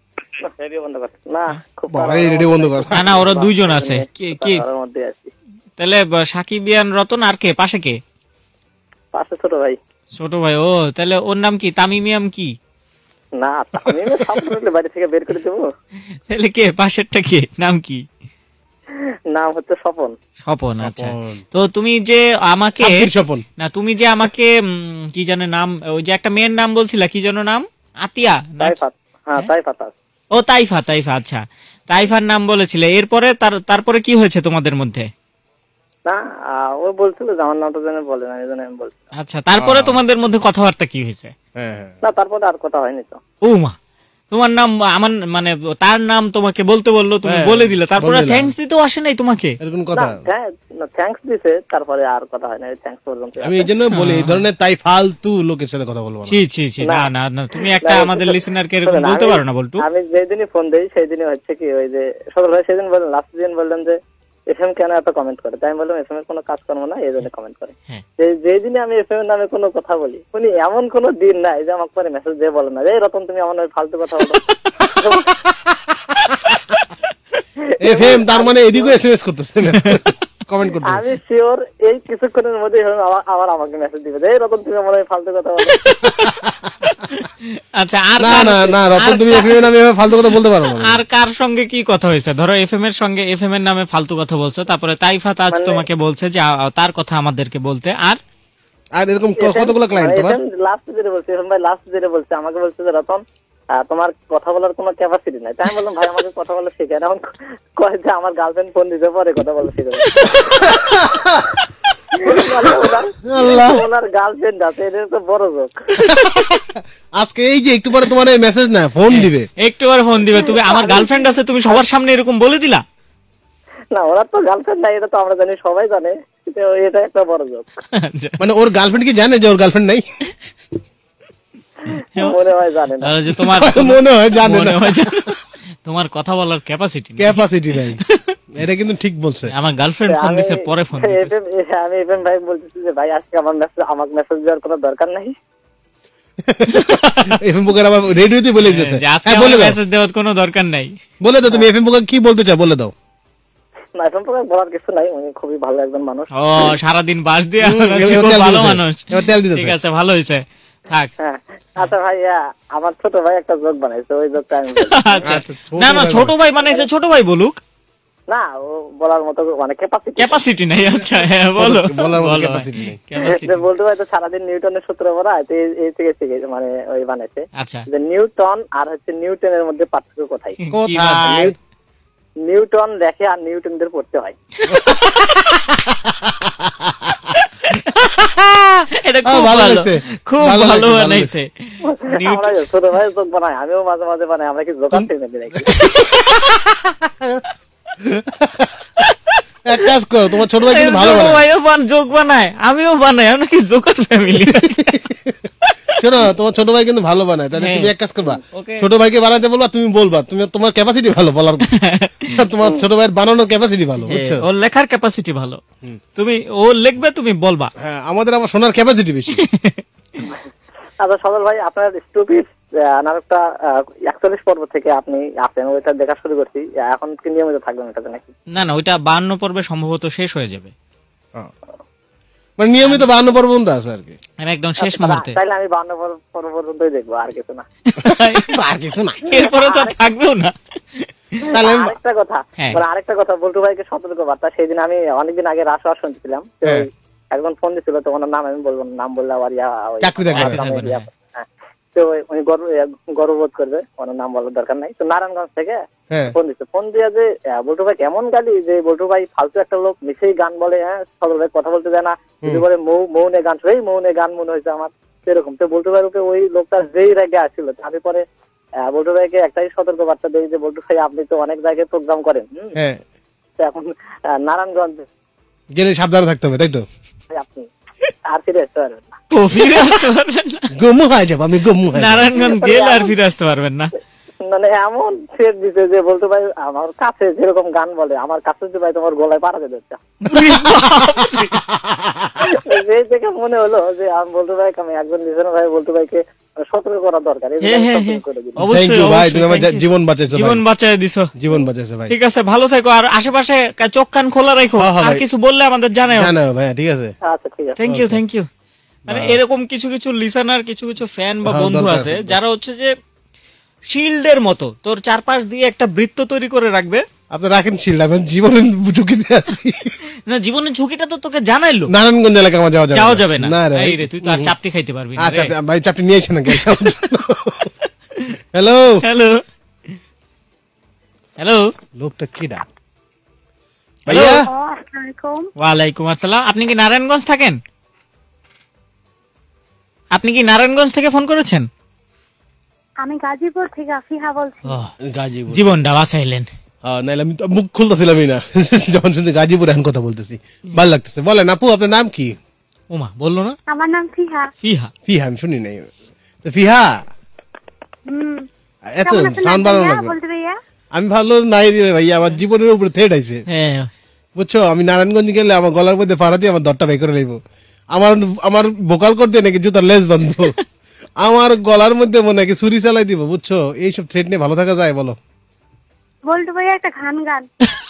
না, ওরা 2 জন আছে। কি তাহলে সাকিবিয়ান রতন আর কে পাশে? কে পাশে? ছোট ভাই। ছোট ভাই, ও তাহলে ওর নাম কি? তামিমিয়াম কি? না, তামিমিয়াম সামনে বাড়ি থেকে বের করে দেব। তাহলে কে পাশেরটা? কে নাম কি? নাম হচ্ছে স্বপন। স্বপন, আচ্ছা। তো তুমি যে আমাকে না, তুমি যে আমাকে কি জানে নাম, ওই যে একটা মেয়ের নাম বলছিলা, কি যেন নাম? আতিয়া? হ্যাঁ, তাইফা। ও তাইফা, আচ্ছা, তাইফার নাম বলেছিলে। এরপরে তারপরে কি হয়েছে তোমাদের মধ্যে? না, ও বলছিল যে আমার নামটা যেন বলে না, এজন্য আমি বলছি। আচ্ছা, তারপরে তোমাদের মধ্যে কথাবার্তা কি হয়েছে? হ্যাঁ, না, তারপরে আর কথা হয়নি তো। ও মা, তোমার নাম আমার মানে তার নাম তোমাকে বলতে বললো, তুমি বলে দিলে, তারপরে থ্যাঙ্কস দিতেও আসে নাই তোমাকে? এরকম কথা থ্যাঙ্কস দিছে, তারপরে আর কথা হয় না, থ্যাঙ্কস পর্যন্ত। আমি এই জন্য বলি এই ধরনের তাই ফালতু লোকের সাথে কথা বলবো না। ছি ছি ছি, না না না, তুমি একটা আমাদের লিসেনারকে এরকম বলতে পারো না বলটু। আমি যেদিনই ফোন দেই সেই দিনই হচ্ছে কি, ওই যে সদর ভাই সেদিন বললেন, লাস্ট দিন বললেন যে এফএম কেন এত কমেন্ট করে, তাই আমি বললাম এফএম এর কোনো কাজ করবো না, এই জন্য কমেন্ট করে। যেদিনই আমি এফএম এর নামে কোনো কথা বলি, উনি এমন কোনো দিন নাই যে আমাকে পরে মেসেজ দিয়ে বলেন না যে রতন তুমি আমার ফালতু কথা বলো। এফএম তার মানে এদিকে এসএমএস করতেছে, কমেন্ট করতেছে। আমি শিওর এই কিছুক্ষণের মধ্যে আবার আমাকে মেসেজ দিবে যে রতন তুমি আমার ফালতু কথা বলো। আচ্ছা, আর না না না রতন তুমি এফএম এর নামে ফালতু কথা বলতে পারো না। আর কার সঙ্গে কি কথা হয়েছে? ধরো এফএম এর সঙ্গে এফএম এর নামে ফালতু কথা বলছো, তারপরে তাইফাত আজ তোমাকে বলছে যে তার কথা আমাদেরকে বলতে, আর এরকম কতগুলো ক্লায়েন্ট তোমার? লাস্ট যেটা বলছে এফএম ভাই, লাস্ট যেটা বলছে আমাকে বলছে যে রতন তোমার কথা বলার কোনো ক্যাপাসিটি নাই। তাই আমি বললাম ভাই আমাকে কথা বলা শেখায় না। এখন কয় যে আমার গার্লফ্রেন্ড ফোন দিতে পারে কথা বলা শেখাবে। ওনার গার্লফ্রেন্ড আছে, এটা তো বড় যোগ। আজকে এই যে একটু পরে তোমার মেসেজ না ফোন দিবে, একটু পরে ফোন দিবে, তুমি আমার গার্লফ্রেন্ড আছে তুমি সবার সামনে এরকম বলে দিলা? না ওনার তো গার্লফ্রেন্ড নাই, এটা তো আমরা জানি, সবাই জানে, এটা একটা বড় যোগ। মানে ওর গার্লফ্রেন্ড কি জানে যে ওর গার্লফ্রেন্ড নাই? মনে হয় জানে না, যে তোমার মনে হয় জানে না, তোমার কথা বলার ক্যাপাসিটি নাই। এটা কিন্তু ঠিক বলছে। আমার গার্লফ্রেন্ড ফোন দিছে, পরে ফোন দিছে। আমি এফএম ভাই বলতেছি যে ভাই আজকে আমাকে মেসেজ দেওয়ার কোনো দরকার নাই। এফএম বুকার আবার রেডিওতে বলে দিয়েছে যে আজকে মেসেজ দেওয়ার কোনো দরকার নাই। বলে দাও তুমি এফএম বুকার কি বলতে চাও, বলে দাও। না এফএম বুকার বলার কিছু নাই, উনি খুবই ভালো একজন মানুষ। ও সারা দিন বাস দিয়ে খুব ভালো মানুষ। ঠিক আছে, ভালো হইছে, থাক। আচ্ছা ভাই, আমার ছোট ভাই একটা জোক বানাইছে, ওই জোকটা আমি আচ্ছা না না, ছোট ভাই বানাইছে, ছোট ভাই বলুক না, ও বলার মতো মানে ক্যাপাসিটি নাই। আচ্ছা হ্যাঁ বলো, বলার মতো ক্যাপাসিটি নেই। বলতে ভাই তো সারাদিন নিউটনের সূত্র পড়া, এই থেকে শিখেছে, মানে ওই বানাইছে। আচ্ছা, যে নিউটন আর হচ্ছে নিউটনের মধ্যে পার্থক্য কোথায়? কোথায়? নিউটন দেখে আর নিউটনদের পড়তে হয়। এটা খুব ভালো, খুব ভালো বানাইছে। আমরা ছোট ভাই জোক বানাই, আমিও মাঝে মাঝে বানাই, আমরা কি জোক আছে নাকি? এক কাজ করো, তোমার ছোট ভাই কিন্তু ভালো বানায়, জোক বানায়, আমিও বানাই, আমরা কি জোকার ফ্যামিলি। শোনো তোমার ছোট ভাই কিন্তু ভালো বানায়, তাহলে তুমি এক কাজ করবা, ছোট ভাইকে বানাতে বলবা, তুমি বলবা তুমি তোমার ক্যাপাসিটি ভালো বলার, তোমার ছোট ভাইয়ের বানানোর ক্যাপাসিটি ভালো, বুঝছো? ওর লেখার ক্যাপাসিটি ভালো, তুমি ও লিখবে তুমি বলবা। হ্যাঁ, আমাদের আবার শোনার ক্যাপাসিটি বেশি। আচ্ছা সদর ভাই, আপনার স্টুপিড নাটকটা 41 পর্ব থেকে আপনি আছেন, ওইটা দেখা শুরু করছি, এখন কি নিয়মিত থাকবেন এটাতে নাকি? না না, ওইটা 52 পর্বে সম্ভবত শেষ হয়ে যাবে। মানে নিয়মিত 52 পর্ব পর্যন্ত আছে আর কি, একদম শেষ মুহূর্তে। তাহলে আমি 52 পর্ব পর্যন্তই দেখবো, আর কিছু না। আর কিছু না, এরপরে তো থাকবেও না। তাহলে আরেকটা কথা, বল্টু ভাইকে সতর্ক বার্তা। সেদিন আমি অনেকদিন আগে রাসোয়া শুনছিলাম, একজন ফোন দিছিল, তো ওনার নাম আমি বলবো, নাম বললে আবার তো উনি গর্ববোধ করবে, ওনার নাম বলার দরকার নাই। তো নারায়ণগঞ্জ থেকে ফোন দিচ্ছে, ফোন দিয়ে যে বল্টু ভাই কেমন গালি, যে বল্টু ভাই ফালতু একটা লোক, মিশেই গান বলে, সদর ভাই কথা বলতে দেয় না, বলে মৌনে গান, এই মৌনে গান মনে হয়েছে আমার, সেরকম। তো বল্টু ভাইয়ের উপরে ওই লোকটা যেই রেগে আসছিল, আমি পরে বল্টু ভাইকে একটাই সতর্ক বার্তা দেই যে বল্টু ভাই আপনি তো অনেক জায়গায় প্রোগ্রাম করেন, এখন নারায়ণগঞ্জ গেলে সাবধানে থাকতে হবে, তাই তো? আপনি আর ফিরে আসতে পারবেন না, নারায়ণগঞ্জ গেলে আর ফিরে আসতে পারবেন না। মানে এমন সেট দিতে যে বলতো ভাই আমার কাছে যেরকম গান বলে, আমার কাছে যে ভাই তোমার গলায় পাড়াতে দিচ্ছে। সেই থেকে মনে হলো যে আমি বলতো ভাই, আমি একজন লিসেনার ভাই বলতো ভাইকে সতর্ক করা দরকার। জীবন বাঁচায় দিছো, জীবন বাঁচাইছো ভাই। ঠিক আছে, ভালো থেকো, আর আশেপাশে চোখ কান খোলা রাখো, আর কিছু বললে আমাদের জানাও ভাই। ঠিক আছে, আচ্ছা ঠিক আছে, থ্যাংক ইউ। মানে এরকম কিছু কিছু লিসেনার, কিছু কিছু ফ্যান বা বন্ধু আছে যারা হচ্ছে যে শিল্ডের মতো তোর চারপাশ দিয়ে একটা বৃত্ত তৈরি করে রাখবে। আপনি রাখেন শিল্ড, আমি জীবনের ঝুঁকিতে আছি। না, জীবনের ঝুঁকিটা তো তোকে জানাইলো। নারায়ণগঞ্জ এলাকা আমার যাওয়া যাবে না। এই রে, তুই তো আর চাপটি খাইতে পারবি না। আচ্ছা ভাই, চাপটি নিয়েছে না কেন? হ্যালো হ্যালো হ্যালো, লোকটা কি ডাক? ভাইয়া, ওয়ালাইকুম আসসালাম। আপনি কি নারায়ণগঞ্জ থাকেন? আপনি কি নারায়ণগঞ্জ থেকে ফোন করেছেন? আমি গাজীপুর থেকে ফিহা বলছি। গাজীপুর জীবনটা বাঁচাইলেন। নাইলে আমি তো মুখ খুলতেছিলামই না যখন শুনতে গাজীপুর এখন কথা বলতেছি, ভালো লাগতেছে। বলেন আপু আপনার নাম কি? ওমা বললো না? আমার নাম ফিহা। ফিহা? ফিহা আমি শুনি নাই। তো ফিহা এত সাউন্ড বাড়ানো লাগবে। আমি ভালো নাই রে ভাইয়া, আমার জীবনের উপরে থ্রেড আইছে। বুঝছো, আমি নারায়ণগঞ্জ গেলে আমার গলার মধ্যে ফাড়া দিয়ে আমার দরটা বের করে নেবো। আমার ভোকাল করতে নাকি জুতার লেজ বাঁধবো, আমার গলার মধ্যে মনে নাকি ছুরি চালাই দিব। বুঝছো, এইসব থ্রেড নিয়ে ভালো থাকা যায় বলো? বলটু ভাইয়া একটা গান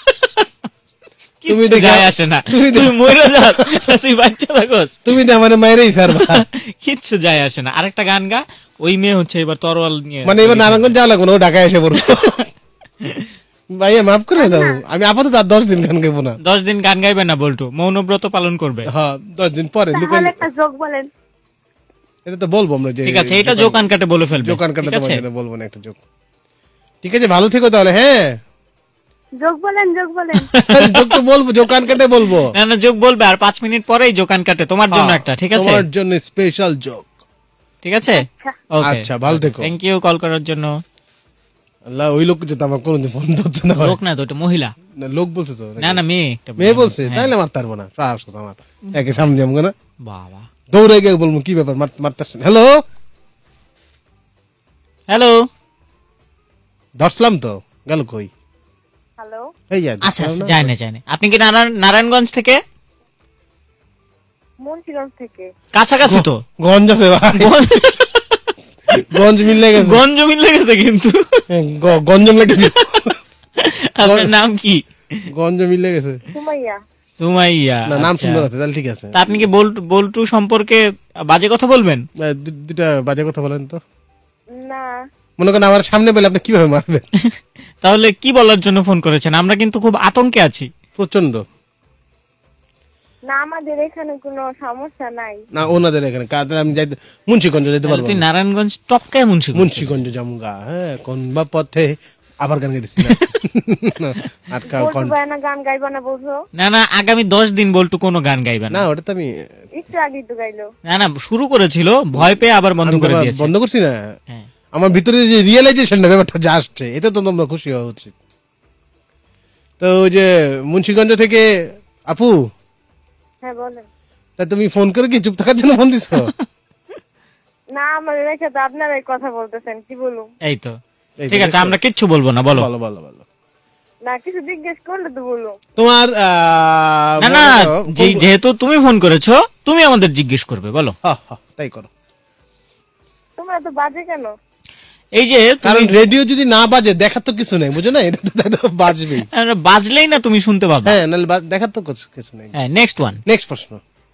তুমি দেখায় আসে না, তুই মরে যাস, তুই বাচ্চা লাগস, তুমি তো মানে মাইরেই ছাড়বা, কিচ্ছু যায় আসে না। আরেকটা গান গা, ওই মেয়ে হচ্ছে এবার তরোয়াল নিয়ে, মানে এবার নারায়ণগঞ্জ যাওয়া লাগবে না, ও ঢাকায় এসে পড়বো। ভাইয়া মাফ করে দাও, আমি আপাতত আর 10 দিন গান গাইবো না। 10 দিন গান গাইবে না বলটু, মৌনব্রত পালন করবে। হ্যাঁ 10 দিন পরে তাহলে একটা জোক বলেন। এটা তো বলবো আমরা, যে ঠিক আছে এটা জোকান কাটে বলে ফেলবে। জোকান কাটে তোমার জন্য বলবো না একটা জোক। ঠিক আছে, ভালো থেকো তাহলে। হ্যাঁ জোক বলেন। জোক তো বলবো, জোকান কাটে বলবো। না জোক বলবে, আর 5 মিনিট পরেই জোকান কাটে তোমার জন্য একটা। ঠিক আছে, তোমার জন্য স্পেশাল জোক। ঠিক আছে, ওকে আচ্ছা ভালো থেকো। থ্যাংক ইউ কল করার জন্য। আল্লাহ, ওই লোক যে আমার কোনদিন ফোন ধরছে না। লোক না তো, এটা মহিলা। না লোক বলছে তো। না মেয়ে বলছে, তাইলে মারতে পারবো না। সাহস কথা আমার একে সামনে যাবো না, বাবা দৌড়ে গিয়ে বলবো কি ব্যাপার মারতে। হ্যালো ধরছিলাম তো, গেল কই? হ্যালো, আচ্ছা যায় না। আপনি কি নারায়ণগঞ্জ থেকে? মুন্সিগঞ্জ থেকে। কাছাকাছি তো, গঞ্জ আছে ভাই, গঞ্জ মিলে গেছে কিন্তু গঞ্জম লেগেছে। আপনার নাম কি? গঞ্জ মিলে গেছে। সুমাইয়া। না নাম সুন্দর আছে, তাহলে ঠিক আছে। তা আপনি কি বল্টু সম্পর্কে বাজে কথা বলবেন? দুটা বাজে কথা বলেন তো। না মনে করেন আমার সামনে পেলে আপনি কিভাবে মারবেন? তাহলে কি বলার জন্য ফোন করেছেন? আমরা কিন্তু খুব আতঙ্কে আছি, প্রচন্ড। না আমাদের এখানে কোনো সমস্যা নাই। না ওনাদের এখানে কাদের, আমি যাইতে মুন্সিগঞ্জ যেতে পারবো। তুই নারায়ণগঞ্জ টপকায় মুন্সিগঞ্জ জামুগা। হ্যাঁ কোন বা পথে আবার গান গাইতেছি না। আটকা কোন গান গাইবা না বুঝো? না আগামী 10 দিন বল্টু কোনো গান গাইবে না। না ওটা তো আমি একটু আগে তো গাইলো। না শুরু করেছিল, ভয় পেয়ে আবার বন্ধ করে দিয়েছে। বন্ধ করছি না। আমার ভিতরে যে রিয়েলাইজেশনটা ব্যাপারটা যা আসছে, এতে তো তোমরা খুশি হওয়া উচিত। তো ওই যে মুন্সিগঞ্জ থেকে আপু। হ্যাঁ বলেন। তা তুমি ফোন করে কি চুপ থাকার জন্য ফোন দিছো? না আমার রেখে তো আপনারাই কথা বলতেছেন, কি বলুন? এই তো ঠিক আছে, আমরা কিচ্ছু বলবো না। বলো। না কিছু জিজ্ঞেস করলে তো বলো। তোমার না যেহেতু তুমি ফোন করেছো, তুমি আমাদের জিজ্ঞেস করবে। বলো। তাই করো। তোমরা তো বাজে কেন? এই যে কারণ রেডিও যদি না বাজে দেখার তো কিছু নেই, বুঝো না? এটা তো বাজবেই। বাজলেই না তুমি শুনতে পাবে। হ্যাঁ নাহলে দেখার তো কিছু নেই। হ্যাঁ নেক্সট প্রশ্ন।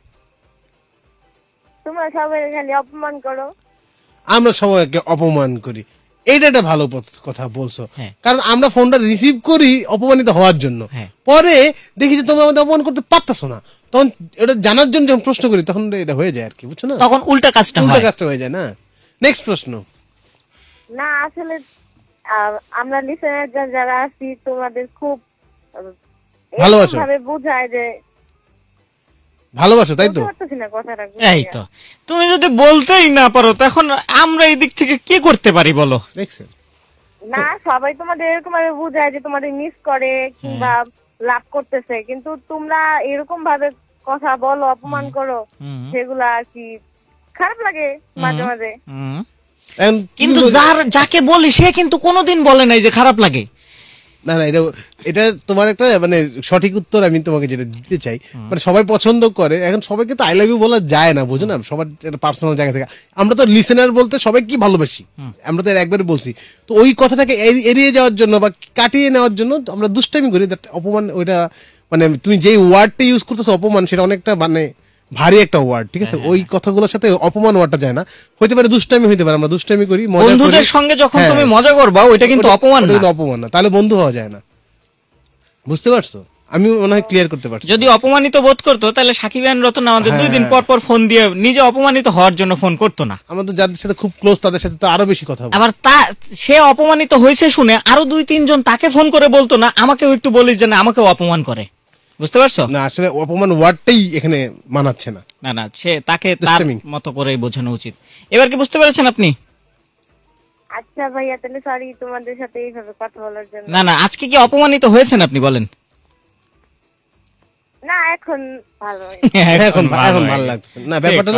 তোমরা সবাই খালি অপমান করো। আমরা সবাইকে অপমান করি, এইটা একটা ভালো কথা বলছো। কারণ আমরা ফোনটা রিসিভ করি অপমানিত হওয়ার জন্য, পরে দেখি যে তোমরা আমাদের অপমান করতে পারতেছো না, তখন এটা জানার জন্য যখন প্রশ্ন করি তখন এটা হয়ে যায় আর কি, বুঝছো না? তখন উল্টা কাজটা হয়ে যায় না। নেক্সট প্রশ্ন। না আসলে আমরা লিসেনার যারা আছি তোমাদের খুব ভালোবাসো, বুঝায় যে ভালোবাসো, তাই তো? এই তো, তুমি যদি বলতেই না পারো তখন আমরা এই দিক থেকে কি করতে পারি বলো? না সবাই তোমাদের এরকম ভাবে বুঝায় যে তোমাদের মিস করে কিংবা লাভ করতেছে, কিন্তু তোমরা এরকম ভাবে কথা বলো, অপমান করো, সেগুলা আর কি খারাপ লাগে মাঝে মাঝে। কিন্তু যাকে বলি সে কিন্তু কোনোদিন বলে নাই যে খারাপ লাগে। না এটা তোমার একটা মানে সঠিক উত্তর আমি তোমাকে যেটা দিতে চাই, মানে সবাই পছন্দ করে, এখন সবাইকে তো আই লাভ ইউ বলা যায় না, বুঝো না? সবার একটা পার্সোনাল জায়গা থেকে আমরা তো লিসেনার বলতে সবাই কি ভালোবাসি, আমরা তো একবারে বলছি। তো ওই কথাটাকে এড়িয়ে যাওয়ার জন্য বা কাটিয়ে নেওয়ার জন্য আমরা দুষ্টামি করি। অপমান, ওইটা মানে তুমি যেই ওয়ার্ডটা ইউজ করতেছো অপমান, সেটা অনেকটা মানে ভারী একটা ওয়ার্ড, ঠিক আছে? ওই কথাগুলোর সাথে অপমান ওয়ার্ডটা যায় না। হইতে পারে দুষ্টামি, হইতে পারে আমরা দুষ্টামি করি, বন্ধুদের সঙ্গে যখন তুমি মজা করবা ওইটা কিন্তু অপমান না, কিন্তু অপমান না, তাহলে বন্ধু হওয়া যায় না। বুঝতে পারছো? আমি মনে হয় ক্লিয়ার করতে পারছি। যদি অপমানিত বোধ করতো তাহলে সাকিব খান রতন আমাদের 2 দিন পর পর ফোন দিয়ে নিজে অপমানিত হওয়ার জন্য ফোন করতো না। আমরা তো যাদের সাথে খুব ক্লোজ তাদের সাথে তো আরো বেশি কথা বলি। আবার সে অপমানিত হয়েছে শুনে আরো 2-3 জন তাকে ফোন করে বলতো না আমাকেও একটু বলিস যে না আমাকেও অপমান করে। বুঝতে পারছো? না আসলে অপমান ওয়ার্ডটাই এখানে মানাচ্ছে না। না সে তাকে তার মতো করেই বোঝানো উচিত। এবার কি বুঝতে পেরেছেন আপনি? আচ্ছা ভাইয়া, তাহলে সরি তোমাদের সাথে এইভাবে কথা বলার জন্য। না না, আজকে কি অপমানিত হয়েছেন আপনি বলেন? না, এখন ভালো এখন ভালো লাগছে না, ব্যাপারটা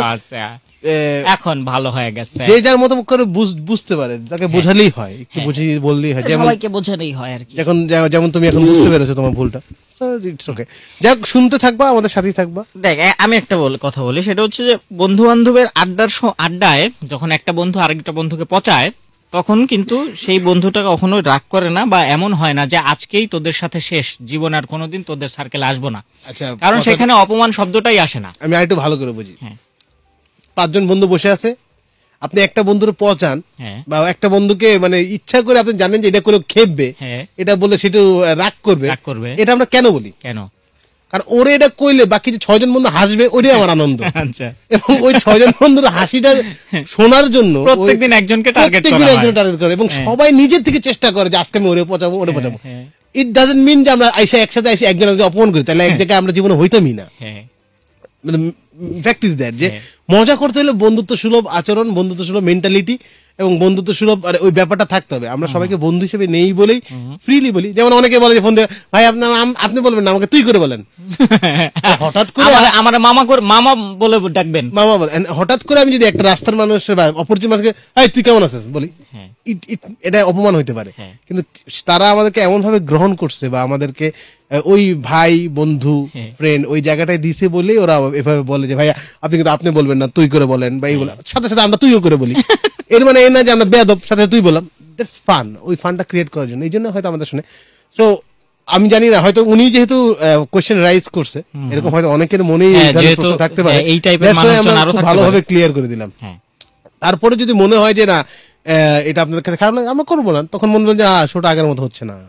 এখন ভালো হয়ে গেছে। যে যার মতো করে বুঝতে পারে, তাকে বোঝালেই হয়, একটু বুঝিয়ে বললেই হয়, সবাইকে বোঝালেই হয় আর কি। এখন যেমন তুমি এখন বুঝতে পেরেছো তোমার ভুলটা, ইটস ওকে। যাক, শুনতে থাকবা, আমাদের সাথেই থাকবা। দেখ, আমি একটা কথা বলি, সেটা হচ্ছে যে বন্ধু বান্ধবের আড্ডায় যখন একটা বন্ধু আরেকটা বন্ধুকে পচায়, তখন কিন্তু সেই বন্ধুটা কখনো রাগ করে না, বা এমন হয় না যে আজকেই তোদের সাথে শেষ, জীবন আর কোনোদিন তোদের সার্কেলে আসবো না। আচ্ছা, কারণ সেখানে অপমান শব্দটাই আসে না। আমি আরেকটু ভালো করে বুঝি। 5 জন বন্ধু বসে আছে, আপনি একটা বন্ধুর পচান, বা একটা বন্ধুকে মানে ইচ্ছা করে আপনি জানেন যে এটা করে খেপবে, এটা বলে সেটা রাগ করবে, এটা আমরা কেন বলি? কেন? কারণ ওরে এটা কইলে বাকি যে 6 জন বন্ধু হাসবে, ওইটাই আমার আনন্দ। এবং ওই 6 জন বন্ধুর হাসিটা শোনার জন্য প্রত্যেকদিন একজনকে টার্গেট করে, এবং সবাই নিজের থেকে চেষ্টা করে যে আজকে আমি ওরে পচাবো, ওরে পচাবো। ইট ডাজন্ট মিন যে আমরা একসাথে একজন অপমান করি, তাহলে এক জায়গায় আমরা জীবনে হইতামই না। মানে ফ্যাক্ট ইজ দ্যাট যে মজা করতে হলে বন্ধুত্ব সুলভ আচরণ, বন্ধুত্ব সুলভ মেন্টালিটি এবং বন্ধুত্ব সুলভ ওই ব্যাপারটা থাকতে হবে। আমরা সবাইকে বন্ধু হিসেবে নেই বলেই ফ্রিলি বলি। যেমন অনেকে বলে যে ফোন দিয়ে, ভাই আপনি বলবেন না, আমাকে তুই করে বলেন। হঠাৎ করে আমার মামা বলে ডাকবেন, মামা বলেন। হঠাৎ করে আমি যদি একটা রাস্তার মানুষের বা অপরিচিত মানুষকে এই তুই কেমন আছিস বলি, এটা অপমান হইতে পারে। কিন্তু তারা আমাদেরকে এমন ভাবে গ্রহণ করছে বা আমাদেরকে ওই ভাই বন্ধু ফ্রেন্ড ওই জায়গাটায় দিছে বলেই ওরা এভাবে বলে যে ভাইয়া আপনি কিন্তু আপনি বলবেন না, তুই করে বলেন, বা এইগুলো সাথে সাথে আমরা তুইও করে বলি। এর মানে এই না যে আমরা বেয়াদব, সাথে তুই বললাম, দ্যাটস ফান। ওই ফানটা ক্রিয়েট করার জন্য, এই জন্য হয়তো আমাদের শুনে। সো আমি জানি না, হয়তো উনি যেহেতু কোশ্চেন রাইজ করছে, এরকম হয়তো অনেকের মনেই প্রশ্ন থাকতে পারে, আমরা ভালোভাবে ক্লিয়ার করে দিলাম। তারপরে যদি মনে হয় যে না এটা আপনাদের কাছে খারাপ লাগে, আমরা করবো না, তখন মনে হয় যে শোটা আগের মতো হচ্ছে না।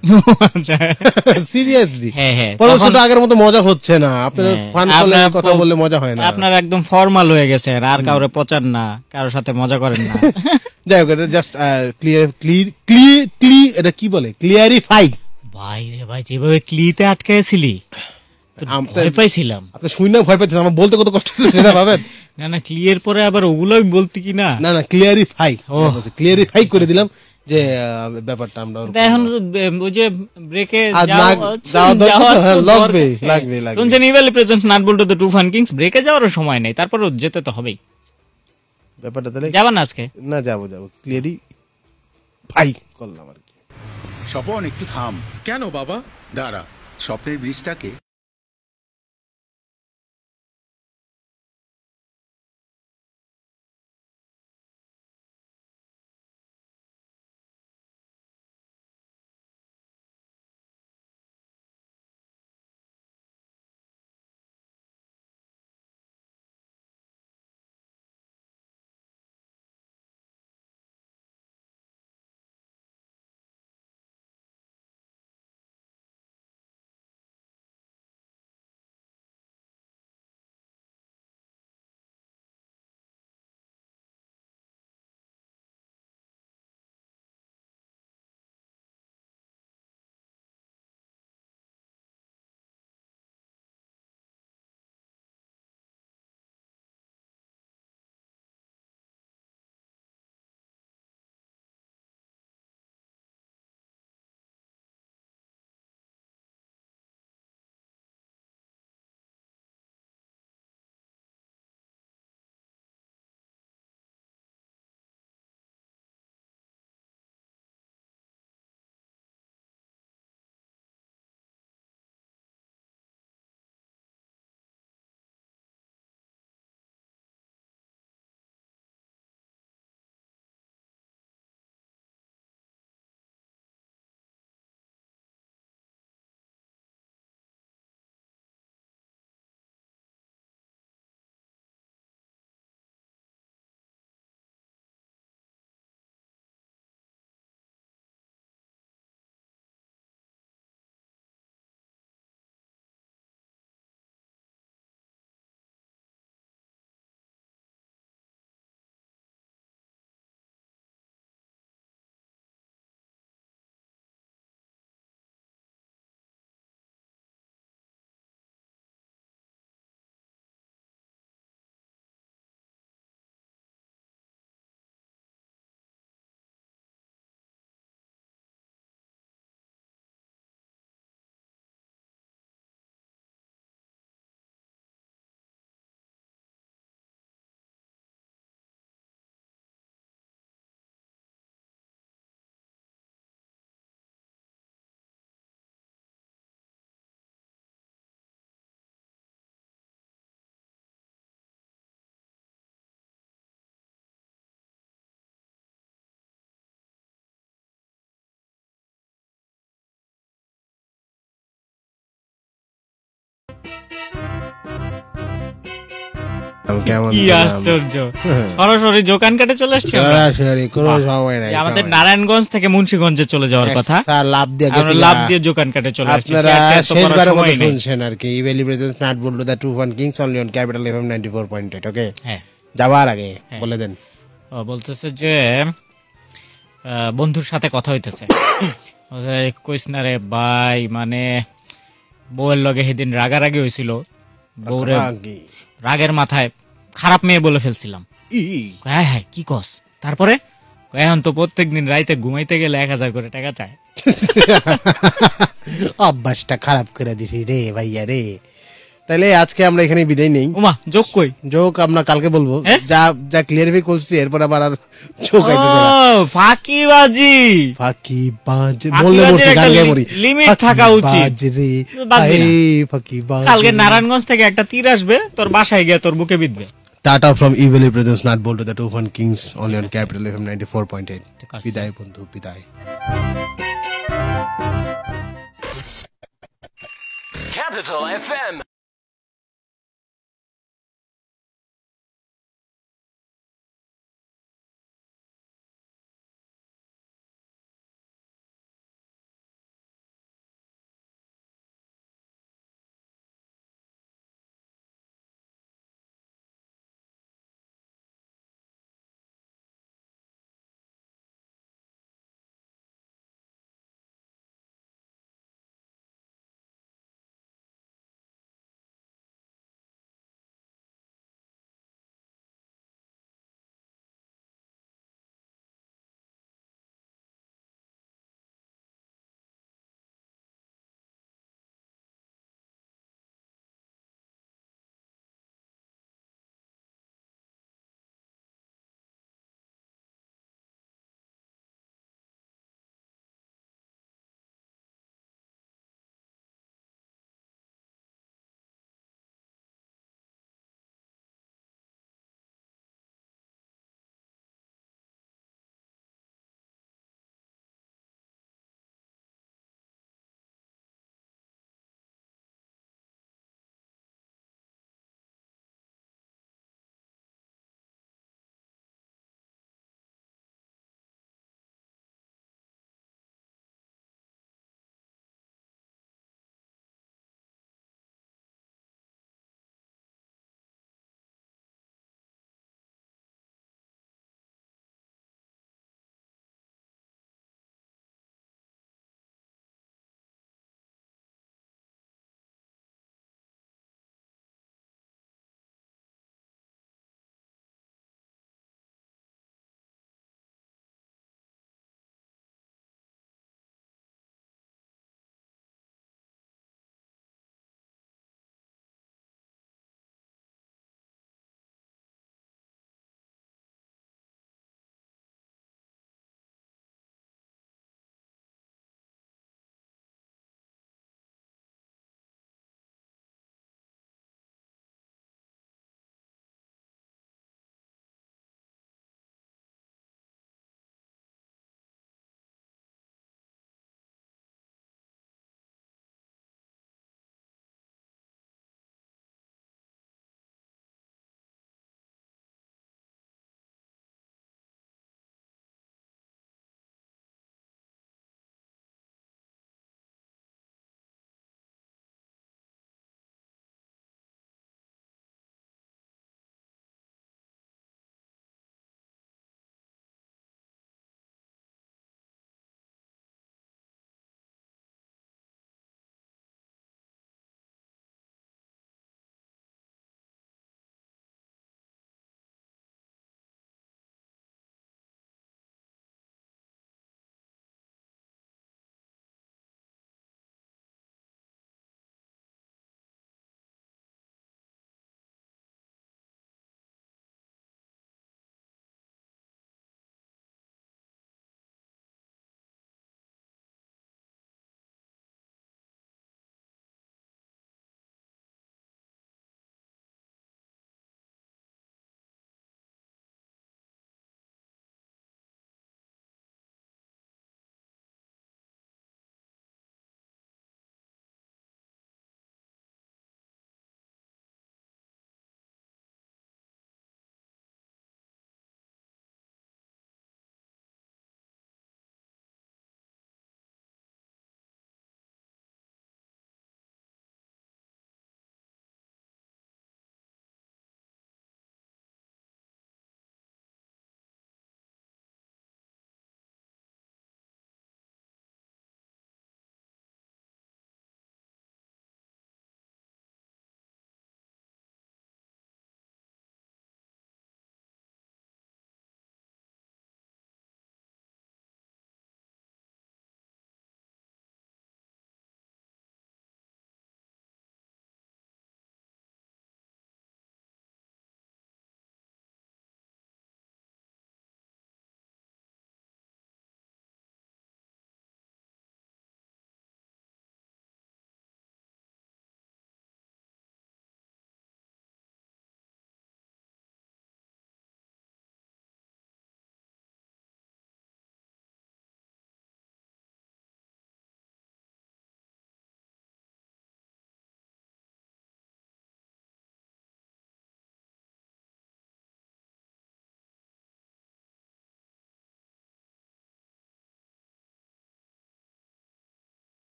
সিরিয়াসলি পরে শোটা আগের মতো মজা হচ্ছে না, আপনার ফান করলে কথা বললে মজা হয় না, আপনার একদম ফর্মাল হয়ে গেছে, আর কাউরে পচান না, কারোর সাথে মজা করেন না। যাই হোক, এটা জাস্ট এটা কি বলে, ক্লিয়ারিফাই। ভাই রে ভাই, যেভাবে ক্লিতে আটকেছিলি ভয় পাইছিলাম। আপনি শুনে ভয় পাইছেন, আমার বলতে কত কষ্ট হচ্ছে সেটা ভাবেন। না না, ক্লিয়ার পরে আবার ওগুলো বলতে কি না, না না, ক্লিয়ারিফাই করে দিলাম যে ব্যাপারটা আমরা এখন ওই যে ব্রেকে ব্রেকে যাওয়ার সময় নেই, তারপরে যেতে তো হবেই। ব্যাপারটা তাহলে যাবা না আজকে? না, যাবো ক্লিয়ারি ভাই করলাম আর কি। স্বপন একটু থাম। কেন বাবা? দাঁড়া, স্বপ্নের ব্রিজটাকে কি আশ্চর্য, সরাসরি জোকান কাটে চলে আসছে। আমাদের নারায়ণগঞ্জ থেকে মুন্সিগঞ্জে চলে যাওয়ার কথা, লাভ দিয়ে জোকান কাটে চলে আসছে। শুনছেন আর কি, Evaly presents smart Boltu the 2 kings only on Capital FM 94.8। Okay, যাওয়ার আগে বলে দেন। বলতেছে যে বন্ধুর সাথে কথা হইতেছে, কইস না রে ভাই, মানে বউয়ের লগে সেদিন রাগারাগি হয়েছিল, বউরে রাগের মাথায় খারাপ মেয়ে বলে ফেলছিলাম। হ্যাঁ হ্যাঁ, কি কস? তারপরে এখন তো প্রত্যেকদিন রাইতে ঘুমাইতে গেলে 1000 করে টাকা চায়। অভ্যাসটা খারাপ করে দিছি রে ভাইয়া রে। তাহলে আজকে আমরা এখানে বিদায় নেই। ওমা, যোগ কই? যোগ আমরা কালকে বলবো, যা যা ক্লিয়ারিফাই করছি, এরপর আবার আর যোগ আইতে দেব না। ফাঁকিবাজি বললে বসে গান গায় মরি, লিমিট থাকা উচিত। কালকে নারায়ণগঞ্জ থেকে একটা তীর আসবে, তোর বাসায় গিয়ে তোর বুকে বিঁধবে। Tata from Evaly presents smart Boltu the 2 kings only on Capital FM 94.8। বিদায় বন্ধু, বিদায়। Capital FM